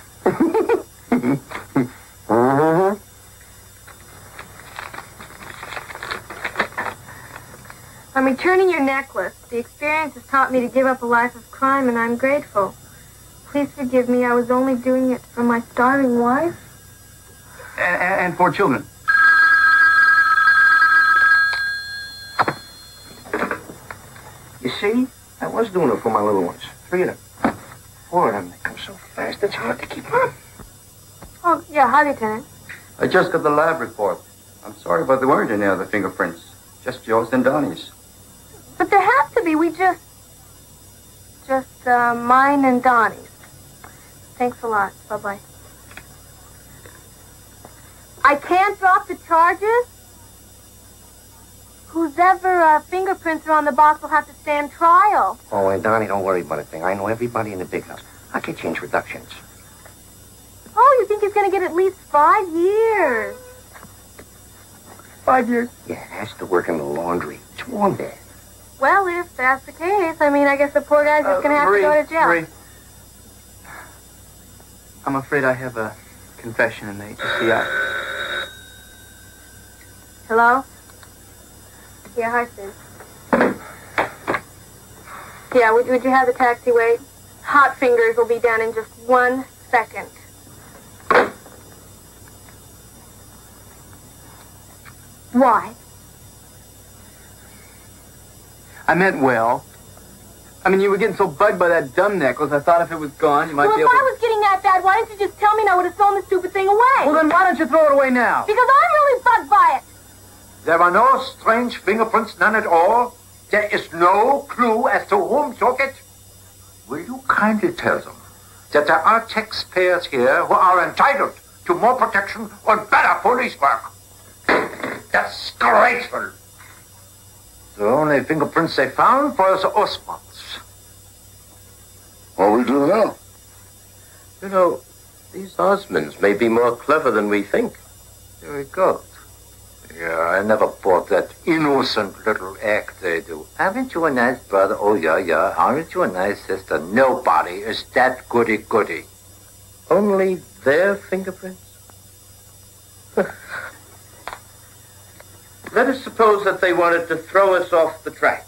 I'm returning your necklace. The experience has taught me to give up a life of crime, and I'm grateful. Please forgive me. I was only doing it for my starving wife. And 4 children. You see? I was doing it for my little ones. 3 of them. 4 of them. They come so fast, it's hard to keep up. Oh, yeah. Hi, Lieutenant. I just got the lab report. I'm sorry, but there weren't any other fingerprints. Just yours and Donnie's. But there has to be. We just mine and Donnie's. Thanks a lot. Bye-bye. I can't drop the charges? Whose ever fingerprints are on the box will have to stand trial. Oh, and Donnie, don't worry about a thing. I know everybody in the big house. I can change reductions. Oh, you think he's going to get at least 5 years? 5 years? Yeah, has to work in the laundry. It's warm there. Well, if that's the case, I mean, I guess the poor guy's just going to have to go to jail. Marie, I'm afraid I have a confession to make. You see, Hello? Yeah, hi, Sid. Yeah, would you have the taxi wait? Hot Fingers will be down in just 1 second. Why? I meant well. I mean, you were getting so bugged by that dumb necklace, I thought if it was gone, you might Well, be if able to... I was getting that bad, why didn't you just tell me and I would have thrown the stupid thing away? Well, then why don't you throw it away now? Because I'm really bugged by it. There are no strange fingerprints, none at all. There is no clue as to whom took it. Will you kindly tell them that there are taxpayers here who are entitled to more protection or better police work? Disgraceful. The only fingerprints they found was Osmond's. What do we do now? You know, these Osmonds may be more clever than we think. Very good. Yeah, I never bought that innocent little act they do. Aren't you a nice brother? Oh, yeah. Aren't you a nice sister? Nobody is that goody-goody. Only their fingerprints? Let us suppose that they wanted to throw us off the track.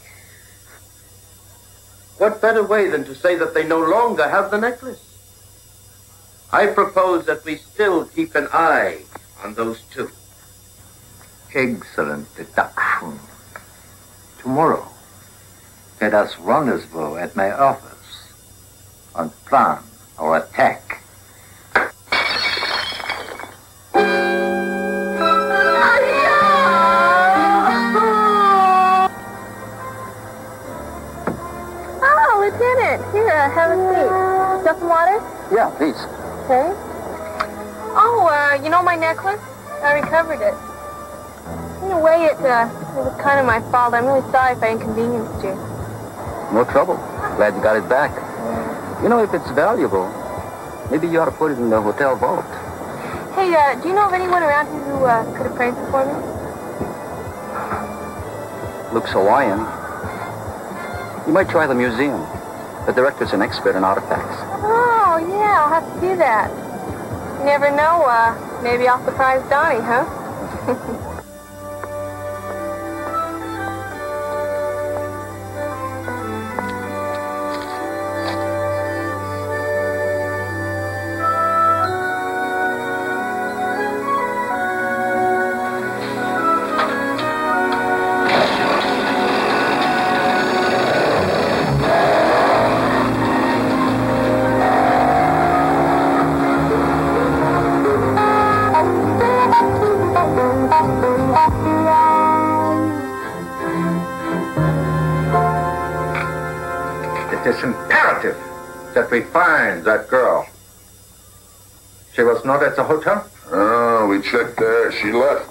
What better way than to say that they no longer have the necklace? I propose that we still keep an eye on those two. Excellent deduction. Tomorrow, let us rendezvous at my office and plan our attack. Oh, Lieutenant, here, have a seat. Got some water? Yeah, please. Okay. Oh, you know my necklace? I recovered it. In a way, it was kind of my fault. I'm really sorry if I inconvenienced you. No trouble. Glad you got it back. You know, if it's valuable, maybe you ought to put it in the hotel vault. Hey, do you know of anyone around here who could appraise it for me? Looks Hawaiian. You might try the museum. The director's an expert in artifacts. Oh, yeah, I'll have to do that. You never know, maybe I'll surprise Donnie, huh? It is imperative that we find that girl. She was not at the hotel? Oh, we checked there. She left.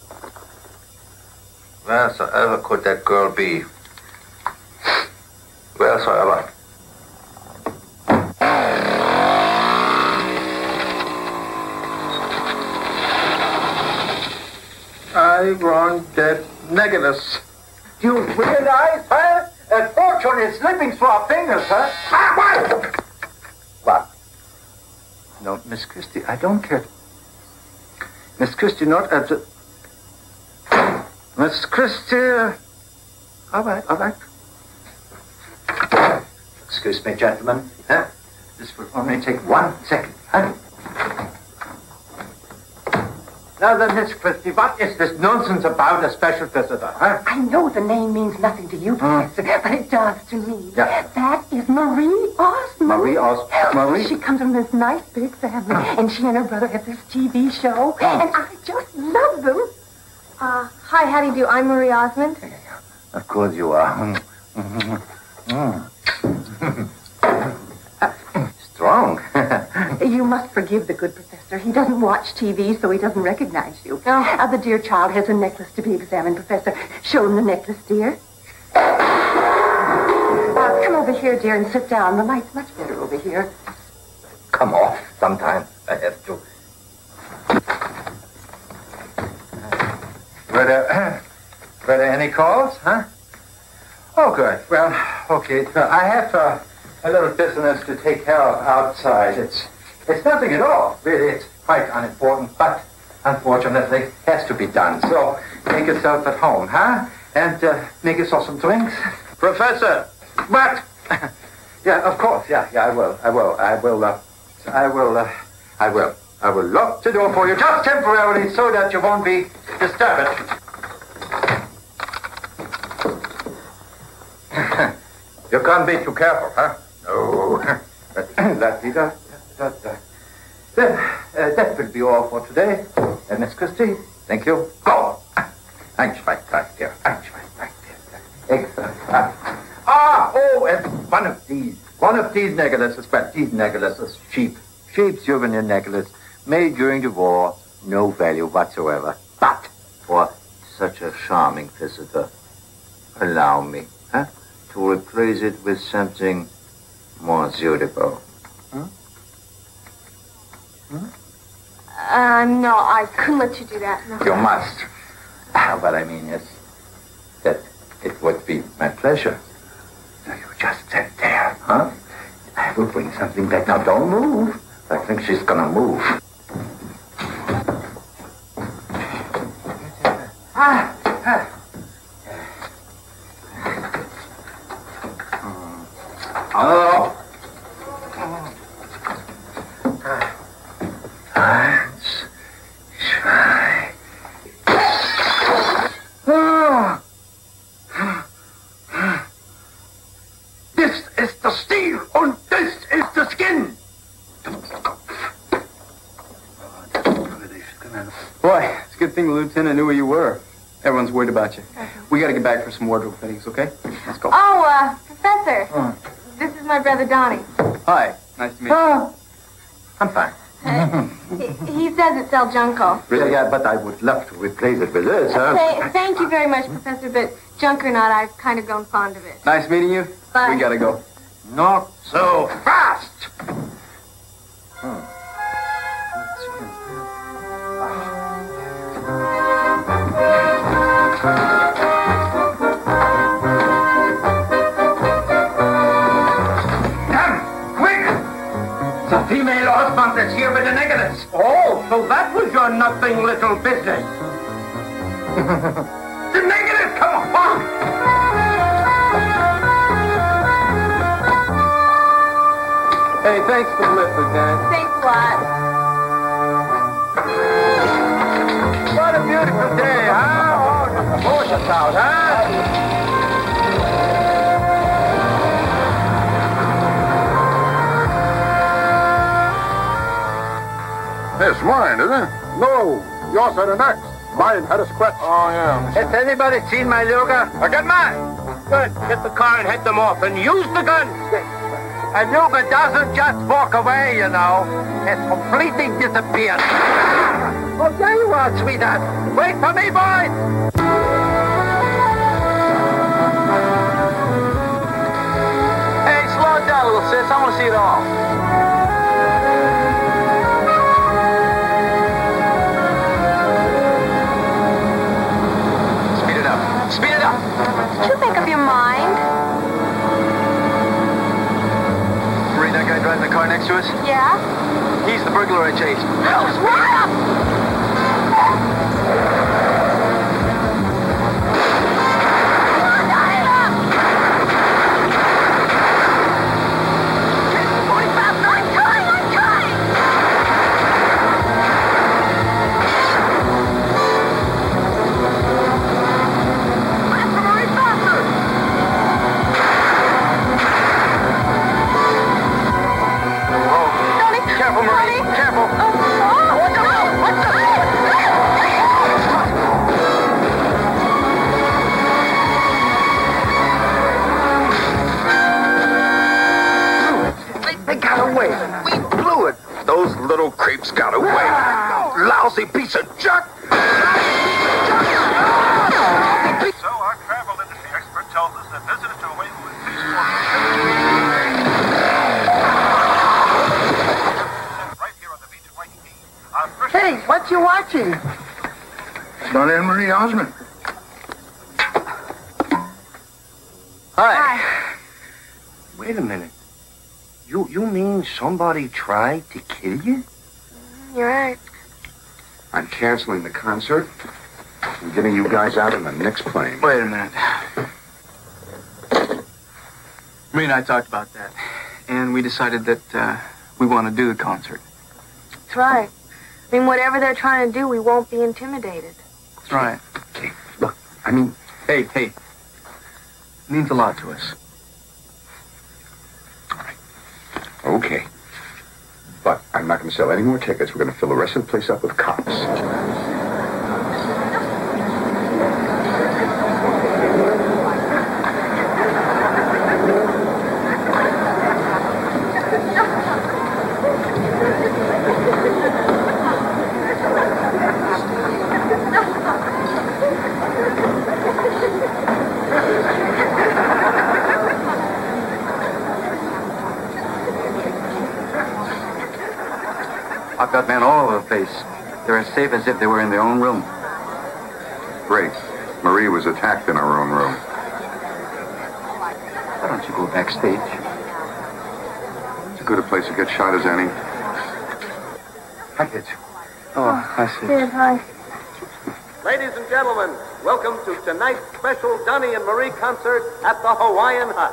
Wheresoever could that girl be? Wheresoever. I want that necklace. Do you realize, huh? That fortune is slipping through our fingers, huh? What? No, Miss Christie, I don't care. Miss Christie, not at the... Miss Christie... All right. Excuse me, gentlemen. Huh? This will only take 1 second, huh? Now then, Miss Christie, what is this nonsense about a special visitor, huh? I know the name means nothing to you, Professor, but it does to me. Yeah. That is Marie Osmond. Marie Osmond. Marie? She comes from this nice big family, and she and her brother have this TV show, and I just love them. Hi, how do you do? I'm Marie Osmond. Of course you are. Strong. You must forgive the good professor. He doesn't watch TV, so he doesn't recognize you. The dear child has a necklace to be examined, Professor. Show him the necklace, dear. Come over here, dear, and sit down. The light's much better over here. Come off sometime. I have to. Were there any calls, huh? Oh, good. Well, okay. I have a little business to take care of outside. It's nothing at all. Really, it's quite unimportant, but unfortunately has to be done. So make yourself at home, huh? And make yourself some drinks. Professor! What? Yeah, of course. Yeah, I will. I will lock the door for you just temporarily so that you won't be disturbed. You can't be too careful, huh? No. That will be all for today. Miss Christie, thank you. Go. Einschweigreich, dear. Einschweigreich, dear. Excellent. And one of these necklaces, but these necklaces, cheap souvenir necklace, made during the war, no value whatsoever. But for such a charming visitor, allow me, to replace it with something more suitable. No, I couldn't let you do that. No. You must. What I mean is that it would be my pleasure. Now you just sit there, huh? I will bring something back. Now don't move. I think she's gonna move. Oh. Let's try. This is the steel and this is the skin. Boy, it's a good thing the lieutenant knew where you were. Everyone's worried about you. We gotta get back for some wardrobe fittings, okay? Let's go. Oh, Professor. This is my brother Donny. Hi, nice to meet you. I'm fine. He says it's El Junco. Really, yeah, but I would love to replace it with this, huh? Thank you very much, Professor, but junk or not, I've kind of grown fond of it. Nice meeting you. Bye. We gotta go. Not so fast! The female Osmond is here with the necklace. Oh, so that was your nothing little business. The negative, come on! Hey, thanks for the lift, Lieutenant. Thanks a lot. What a beautiful day, huh? Oh, gorgeous out, huh? It's mine, isn't it? No, yours had an axe. Mine had a scratch. Oh, yeah. Has anybody seen my Luger? I got mine. Good. Get the car and head them off and use the gun. A Luger doesn't just walk away, you know. It completely disappears. Oh, there you are, sweetheart. Wait for me, boys. Hey, slow it down a little, sis. I want to see it all. Speed it up. Did you make up your mind? Marie, that guy driving the car next to us? Yeah? He's the burglar I chased. What up? Careful, Marie. Careful. What the hell? What the hell? They got away. We blew it. Those little creeps got away. Lousy piece of junk. So our travel industry expert tells us that visitors to Hawaii will increase right here on the beach at Waikiki. Hey, what you watching? Donny and Marie Osmond. Hi. Wait a minute. You mean somebody tried to kill you? You're right. I'm canceling the concert. I'm getting you guys out on the next plane. Wait a minute. Marie and I talked about that, and we decided that we want to do the concert. That's right. I mean, whatever they're trying to do, we won't be intimidated. That's right. Okay, look, I mean... Hey, it means a lot to us. Okay. But I'm not going to sell any more tickets. We're going to fill the rest of the place up with cops. got men all over the place. They're as safe as if they were in their own room. Great. Marie was attacked in her own room. Why don't you go backstage? It's as good a place to get shot as any. I get you. Oh, I see. Dad, hi. Ladies and gentlemen, welcome to tonight's special Donny and Marie concert at the Hawaiian Hut.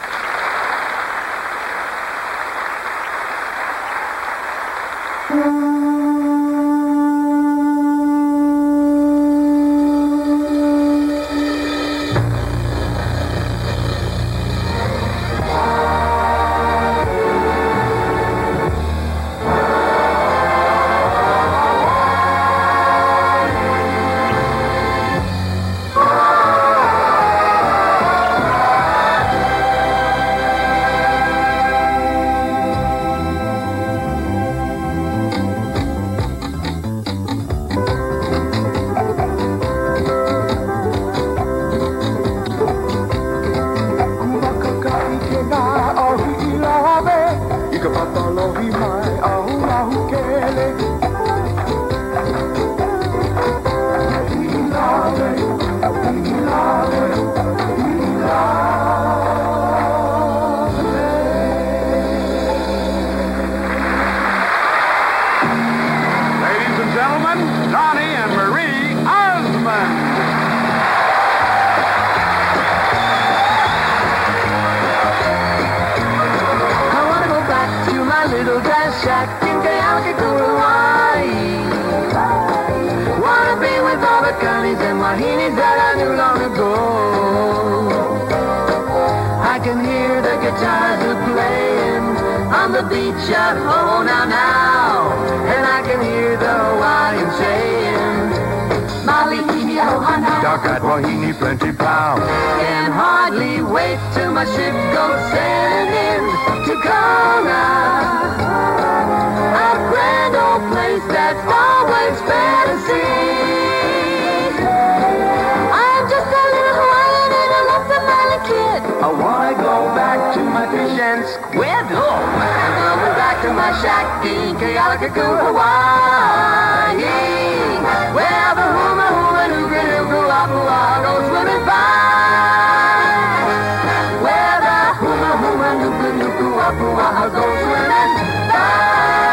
Donny and Marie Osmond. I want to go back to my little glass shack in Hawaii. Want to be with all the Connies and Wahinis that I knew long ago. I can hear the guitars are playing on the beach at home now, and I can hear the Hawaiians saying, Malihini Ohana. Dark-eyed Wahine, plenty pound. Can hardly wait till my ship goes sailing in to Kona, a grand old place that's always fair to see. I'm just a little Hawaiian and a lonesome island kid. I wanna go back to my fish and squid. Oh, I'm going back to my shack in Kealakaku, Hawaii, where the huma huma nuga nuga wapua go swimming by. Where the huma huma nuga nuga wapua go swimming by.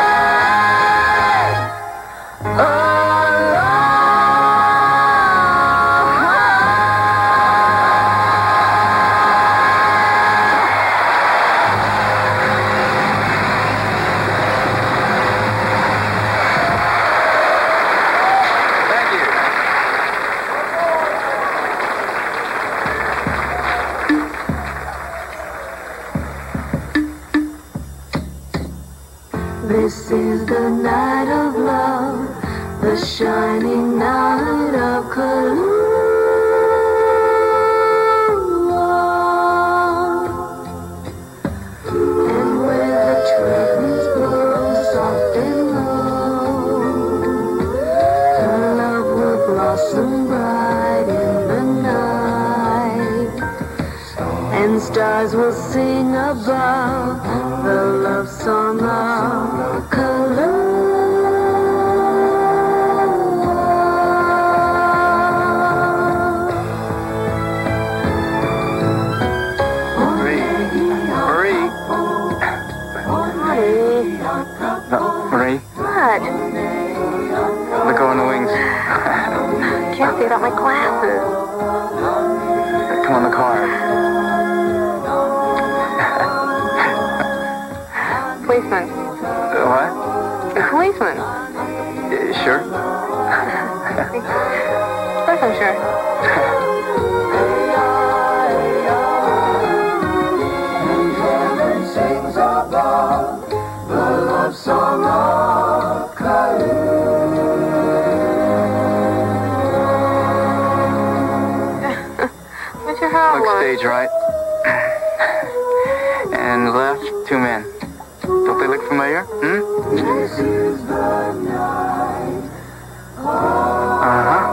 This is the night of love, the shining night of Kahlua. And where the trees blow soft and low, her love will blossom bright in the night, and stars will sing above the love song of Kahlua. Marie? What? Look on the wings. Can't see without my glasses. Come on the car. Policeman. What? A policeman. Sure. Of course I'm sure. Sings above the love song of What's your hair Look stage right. And left, 2 men. Don't they look familiar? This is the night. Uh-huh.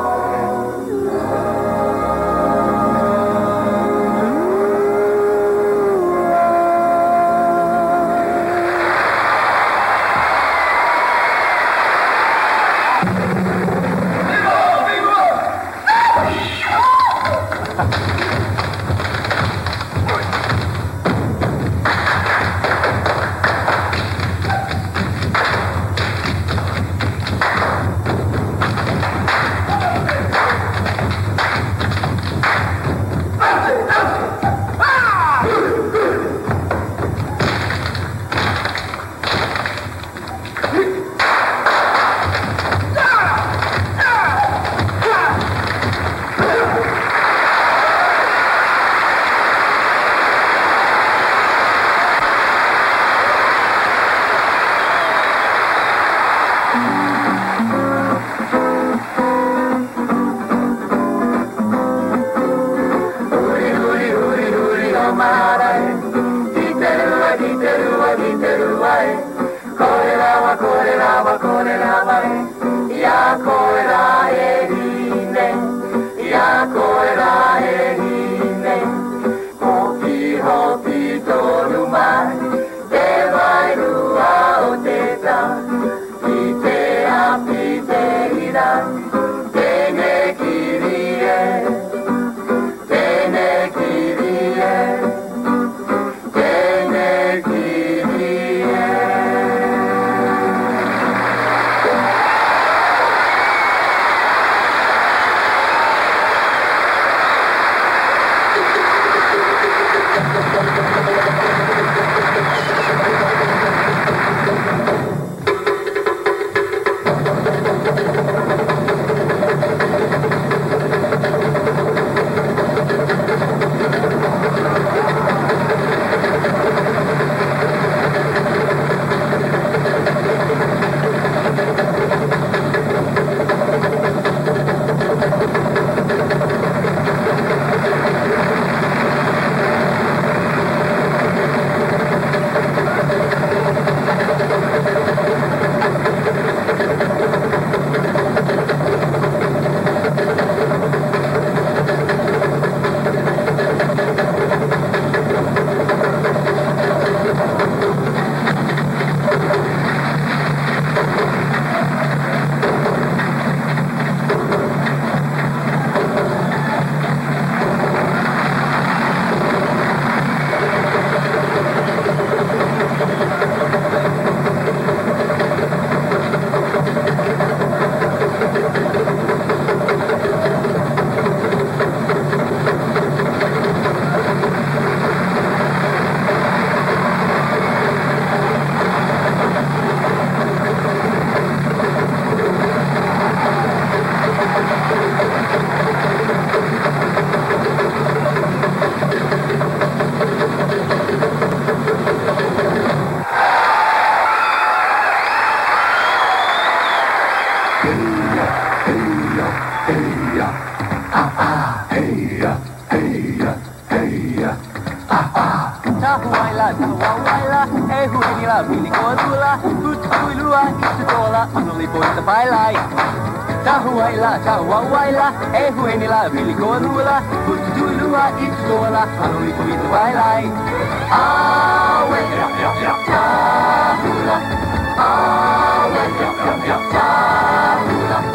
Tahuaila, tahuaila, eh huenila, bilikolula, utkuilua, itsutola, anoli poista pailai. Tahuaila, tahuaila, eh huenila, bilikolula, utkuilua, itsutola, anoli poista pailai. Awe, tahula, awe, tahula.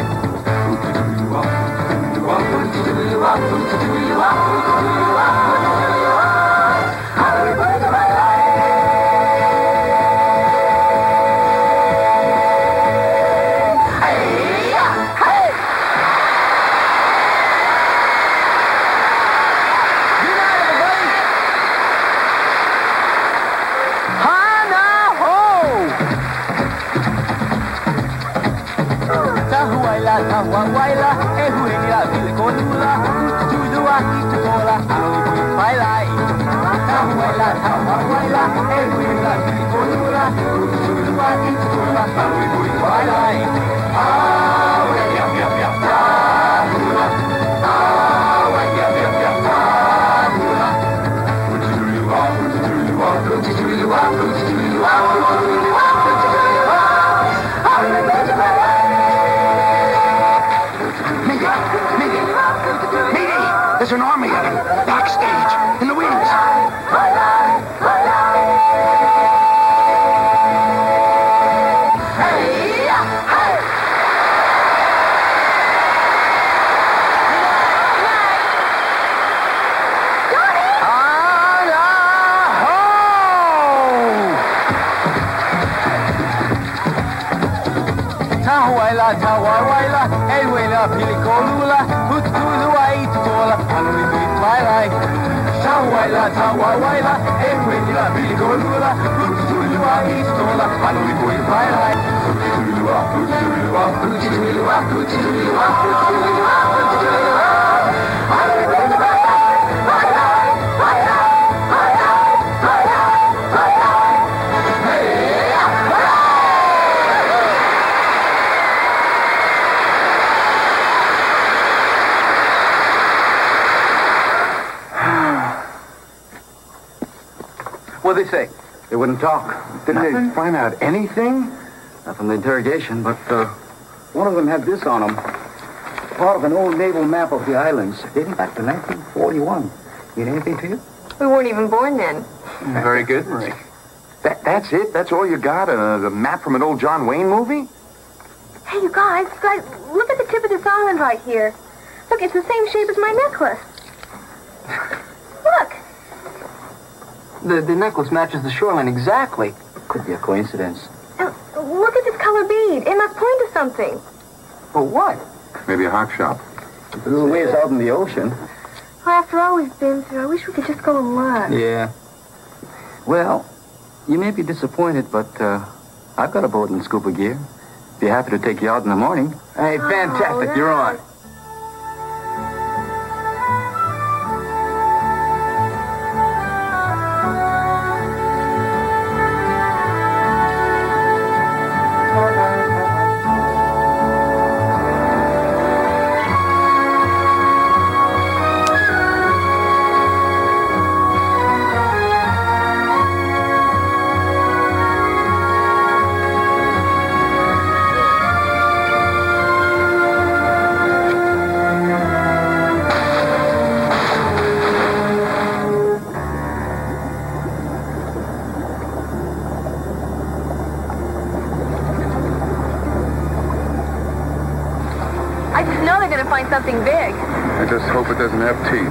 Tahuaila, eh huenila, bilikolula, utkuilua, itsutola, anoli poista pailai. Tahuaila, tahuaila, eh huenila, bilikolula, utkuilua, itsutola, anoli poista pailai. Awe, tahula, awe, tahula. Utkuilua, utkuilua, utkuilua, utkuilua, utkuilua, utkuilua, anoli poista pailai. There's an army of them, backstage, in the wings. Tahuaila, tahuaila, eh huenila, bilikolula, utkuilua, itsutola, anoli poista pailai. Tahuaila, tahuaila, eh huenila, bilikolula, utkuilua, itsutola, anoli poista pailai. Utkuilua, utkuilua, utkuilua, utkuilua, utkuilua, utkuilua, anoli poista pailai. Pailai, pailai, pailai, pailai, pailai. What'd they say? They wouldn't talk. Didn't they find out anything? Not from the interrogation, but one of them had this on him. Part of an old naval map of the islands, dating back to 1941. Mean anything to you? We weren't even born then. Very good, Marie. That's it? That's all you got? A map from an old John Wayne movie? Hey, you guys, look at the tip of this island right here. Look, it's the same shape as my necklace. Look. The necklace matches the shoreline exactly. Could be a coincidence. Look at this color bead. It must point to something. For what? Maybe a hock shop. It's a little ways out in the ocean. Well, after all we've been through, I wish we could just go and look. Yeah. Well, you may be disappointed, but I've got a boat and scuba gear. Be happy to take you out in the morning. Hey, fantastic. You're on. I just know they're going to find something big. I just hope it doesn't have teeth.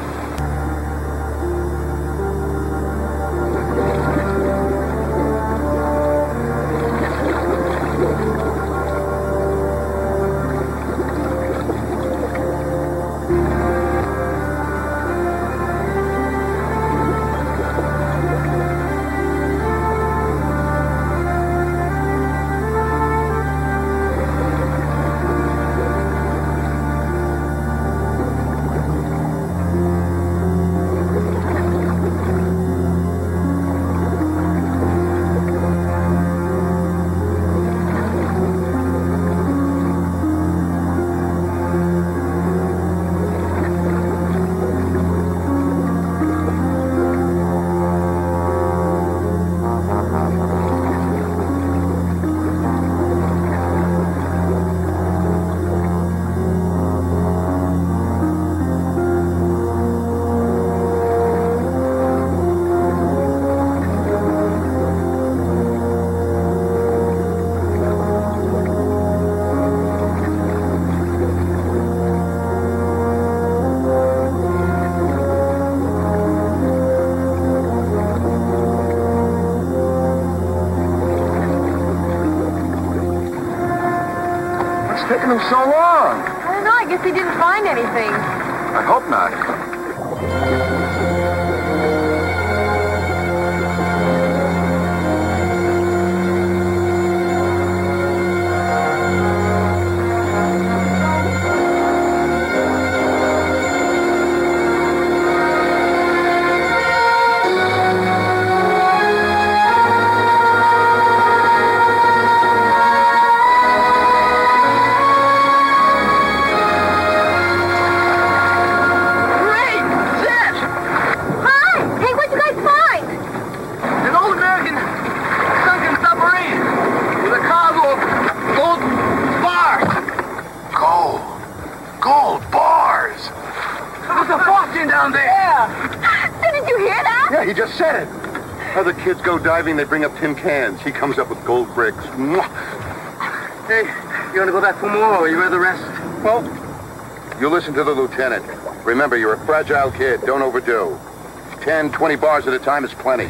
taking them so long? I don't know. I guess he didn't find anything. I hope not. He just said it. Other kids go diving, they bring up tin cans. He comes up with gold bricks. Mwah. Hey, you want to go back for more, or you rather rest? Well, you listen to the lieutenant. Remember, you're a fragile kid. Don't overdo. 10, 20 bars at a time is plenty.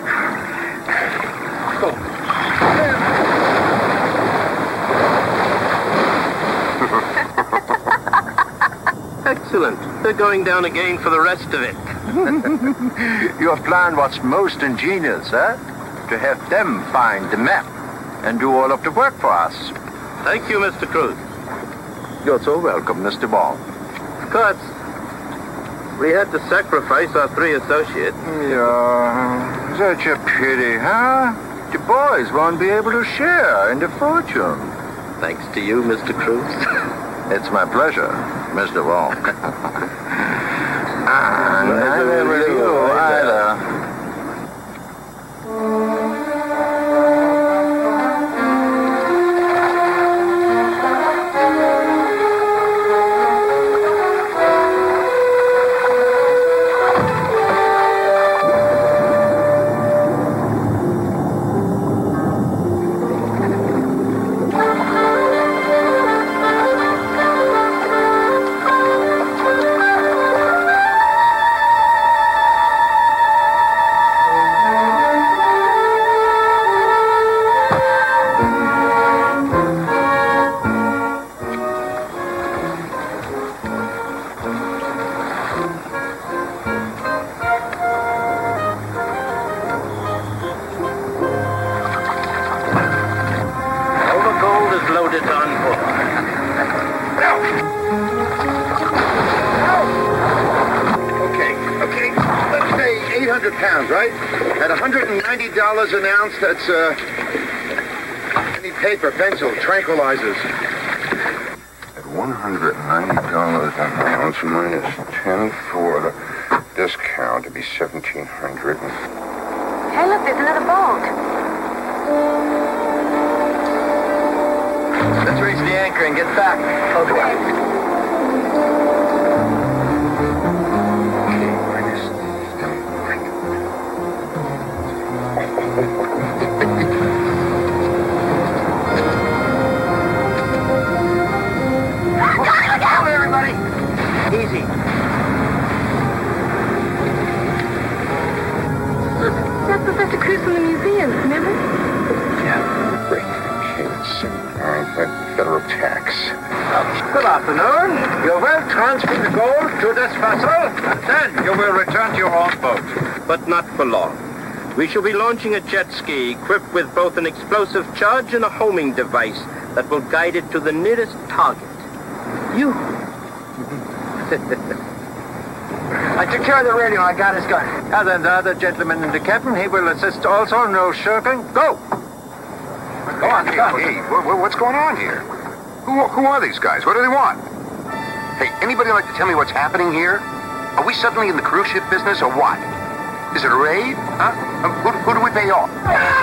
Excellent. They're going down again for the rest of it. Your plan was most ingenious, eh? To have them find the map and do all of the work for us. Thank you, Mr. Cruz. You're so welcome, Mr. Ball. But we had to sacrifice our 3 associates. Yeah, such a pity, huh? The boys won't be able to share in the fortune. Thanks to you, Mr. Cruz. It's my pleasure, Mr. Wong. Neither will you either. £800, right? At $190 an ounce, that's, any paper, pencil, tranquilizers. At $190 an ounce minus 10 for the discount, it'd be $1,700. Hey, look, there's another boat. Let's raise the anchor and get back. Okay. Easy. That's Professor Cruz from the museum, remember? Yeah, great. Okay, let's see. All right, that federal tax. Good afternoon. You will transfer the gold to this vessel, and then you will return to your own boat. But not for long. We shall be launching a jet ski equipped with both an explosive charge and a homing device that will guide it to the nearest target. You. I took care of the radio. I got his gun. And then the other gentleman in the cabin, he will assist also. No shirking. Go! Go on, hey, what's going on here? Who are these guys? What do they want? Hey, anybody like to tell me what's happening here? Are we suddenly in the cruise ship business or what? Is it a raid? Huh? Who do we pay off?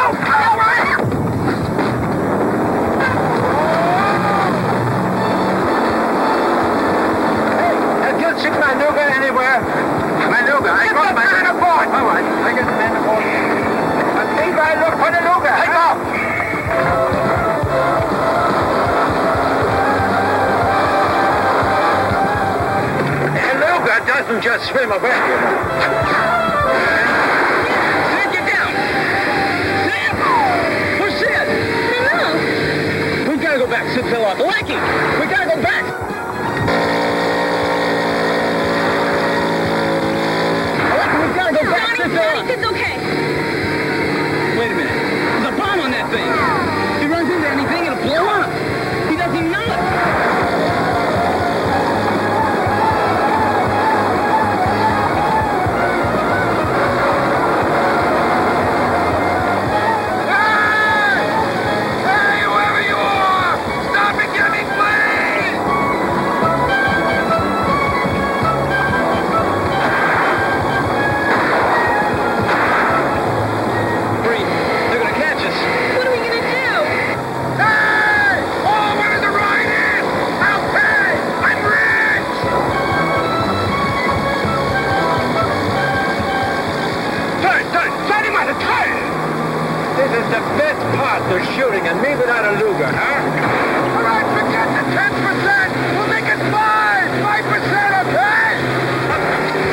Stick my nougat anywhere. My nougat. I got my man aboard. All right. I get the man aboard. I think I look for the nougat. Take off. The nougat doesn't just swim away, you know. Sam, get down. Sam! Where's Sid? I don't know. We gotta go back. Sid fell off. door. Blackie! We gotta go back! Blackie, we gotta go back to the door! It's okay. Wait a minute. There's a bomb on that thing. If he runs into anything, it'll blow up. He doesn't even know it. They're shooting, and me without a Luger, huh? All right, forget the 10%. We'll make it 5%, okay?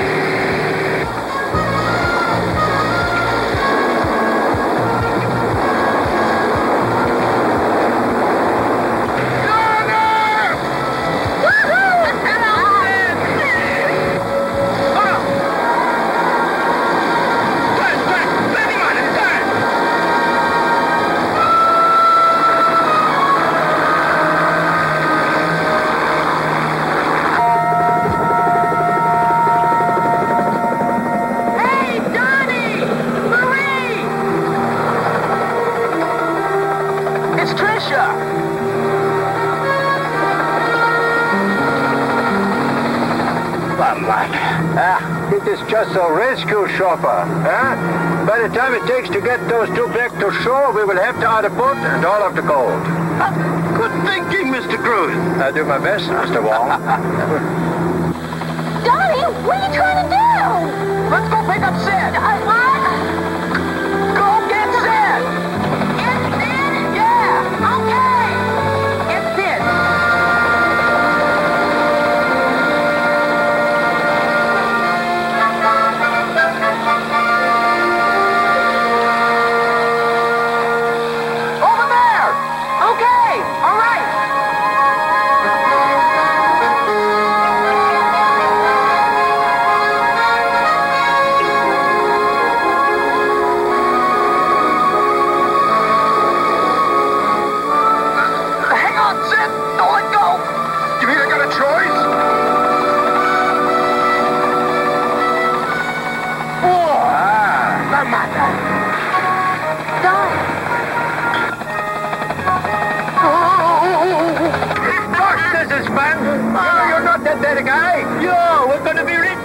It is just a rescue chopper, huh? By the time it takes to get those two back to shore, we will have to out a boat and all of the gold. Good thinking, Mr. Cruz. I'll do my best, Mr. Wong. Donnie, what are you trying to do? Let's go pick up Sid. What? Go get Sid. Get Sid? Yeah. Okay. Get Sid. Over there. Okay. All right. Hang on, Sid. Don't let go. You either got a choice. Come on, Gosh, this is fun. You're not that bad a guy. Yo, we're gonna be rich.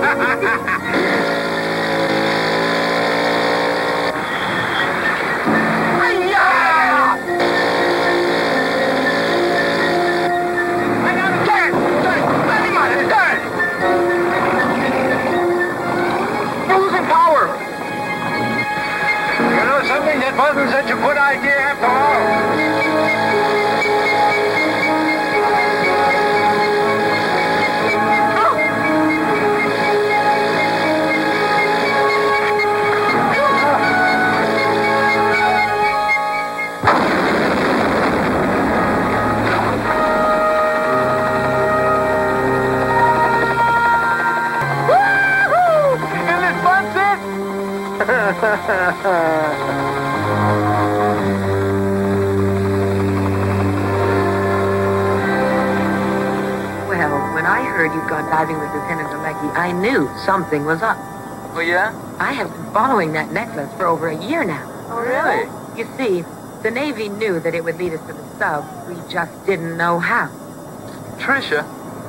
That wasn't such a good idea after all. Well, when I heard you'd gone diving with Lieutenant Galecki, I knew something was up. Oh, yeah? I have been following that necklace for over a year now. Oh, really? You see, the Navy knew that it would lead us to the sub. We just didn't know how. Tricia,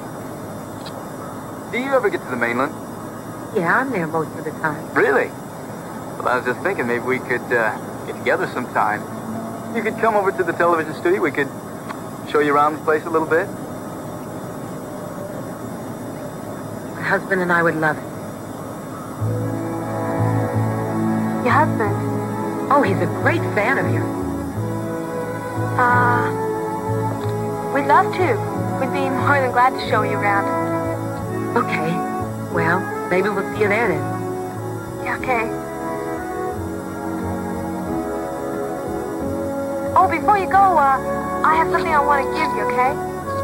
do you ever get to the mainland? Yeah, I'm there most of the time. Really? Well, I was just thinking maybe we could get together sometime. You could come over to the television studio. We could show you around the place a little bit. My husband and I would love it. Your husband? Oh, he's a great fan of yours. We'd love to. We'd be more than glad to show you around. Okay. Well, maybe we'll see you there then. Yeah, okay. Oh, before you go, I have something I want to give you, okay?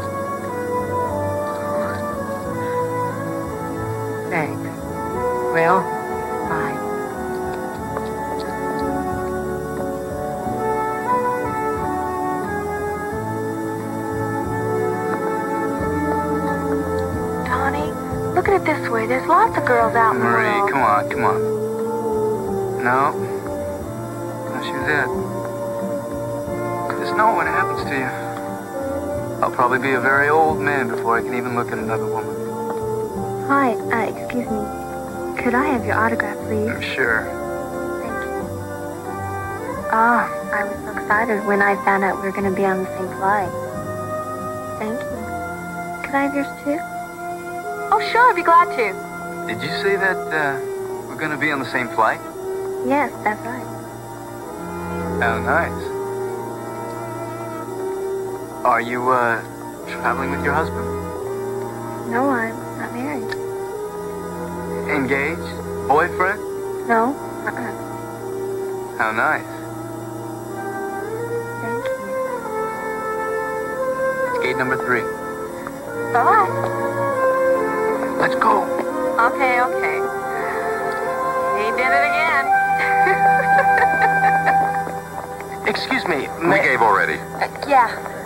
Thanks. Well, bye. Donnie, look at it this way. There's lots of girls out in the Marie, world. come on, come on. No. No, she's dead. Just know when it happens to you, I'll probably be a very old man before I can even look at another woman. Hi, excuse me. Could I have your autograph, please? Sure. Oh, I was so excited when I found out we were going to be on the same flight. Thank you. Could I have yours too? Oh, sure, I'd be glad to. Did you say that we're going to be on the same flight? Yes, that's right. How nice. Are you, traveling with your husband? No, I'm not married. Engaged? Boyfriend? No? How nice. Thank you. It's gate number 3. Bye. Let's go. Okay, okay. He did it again. Excuse me. We gave already. Yeah.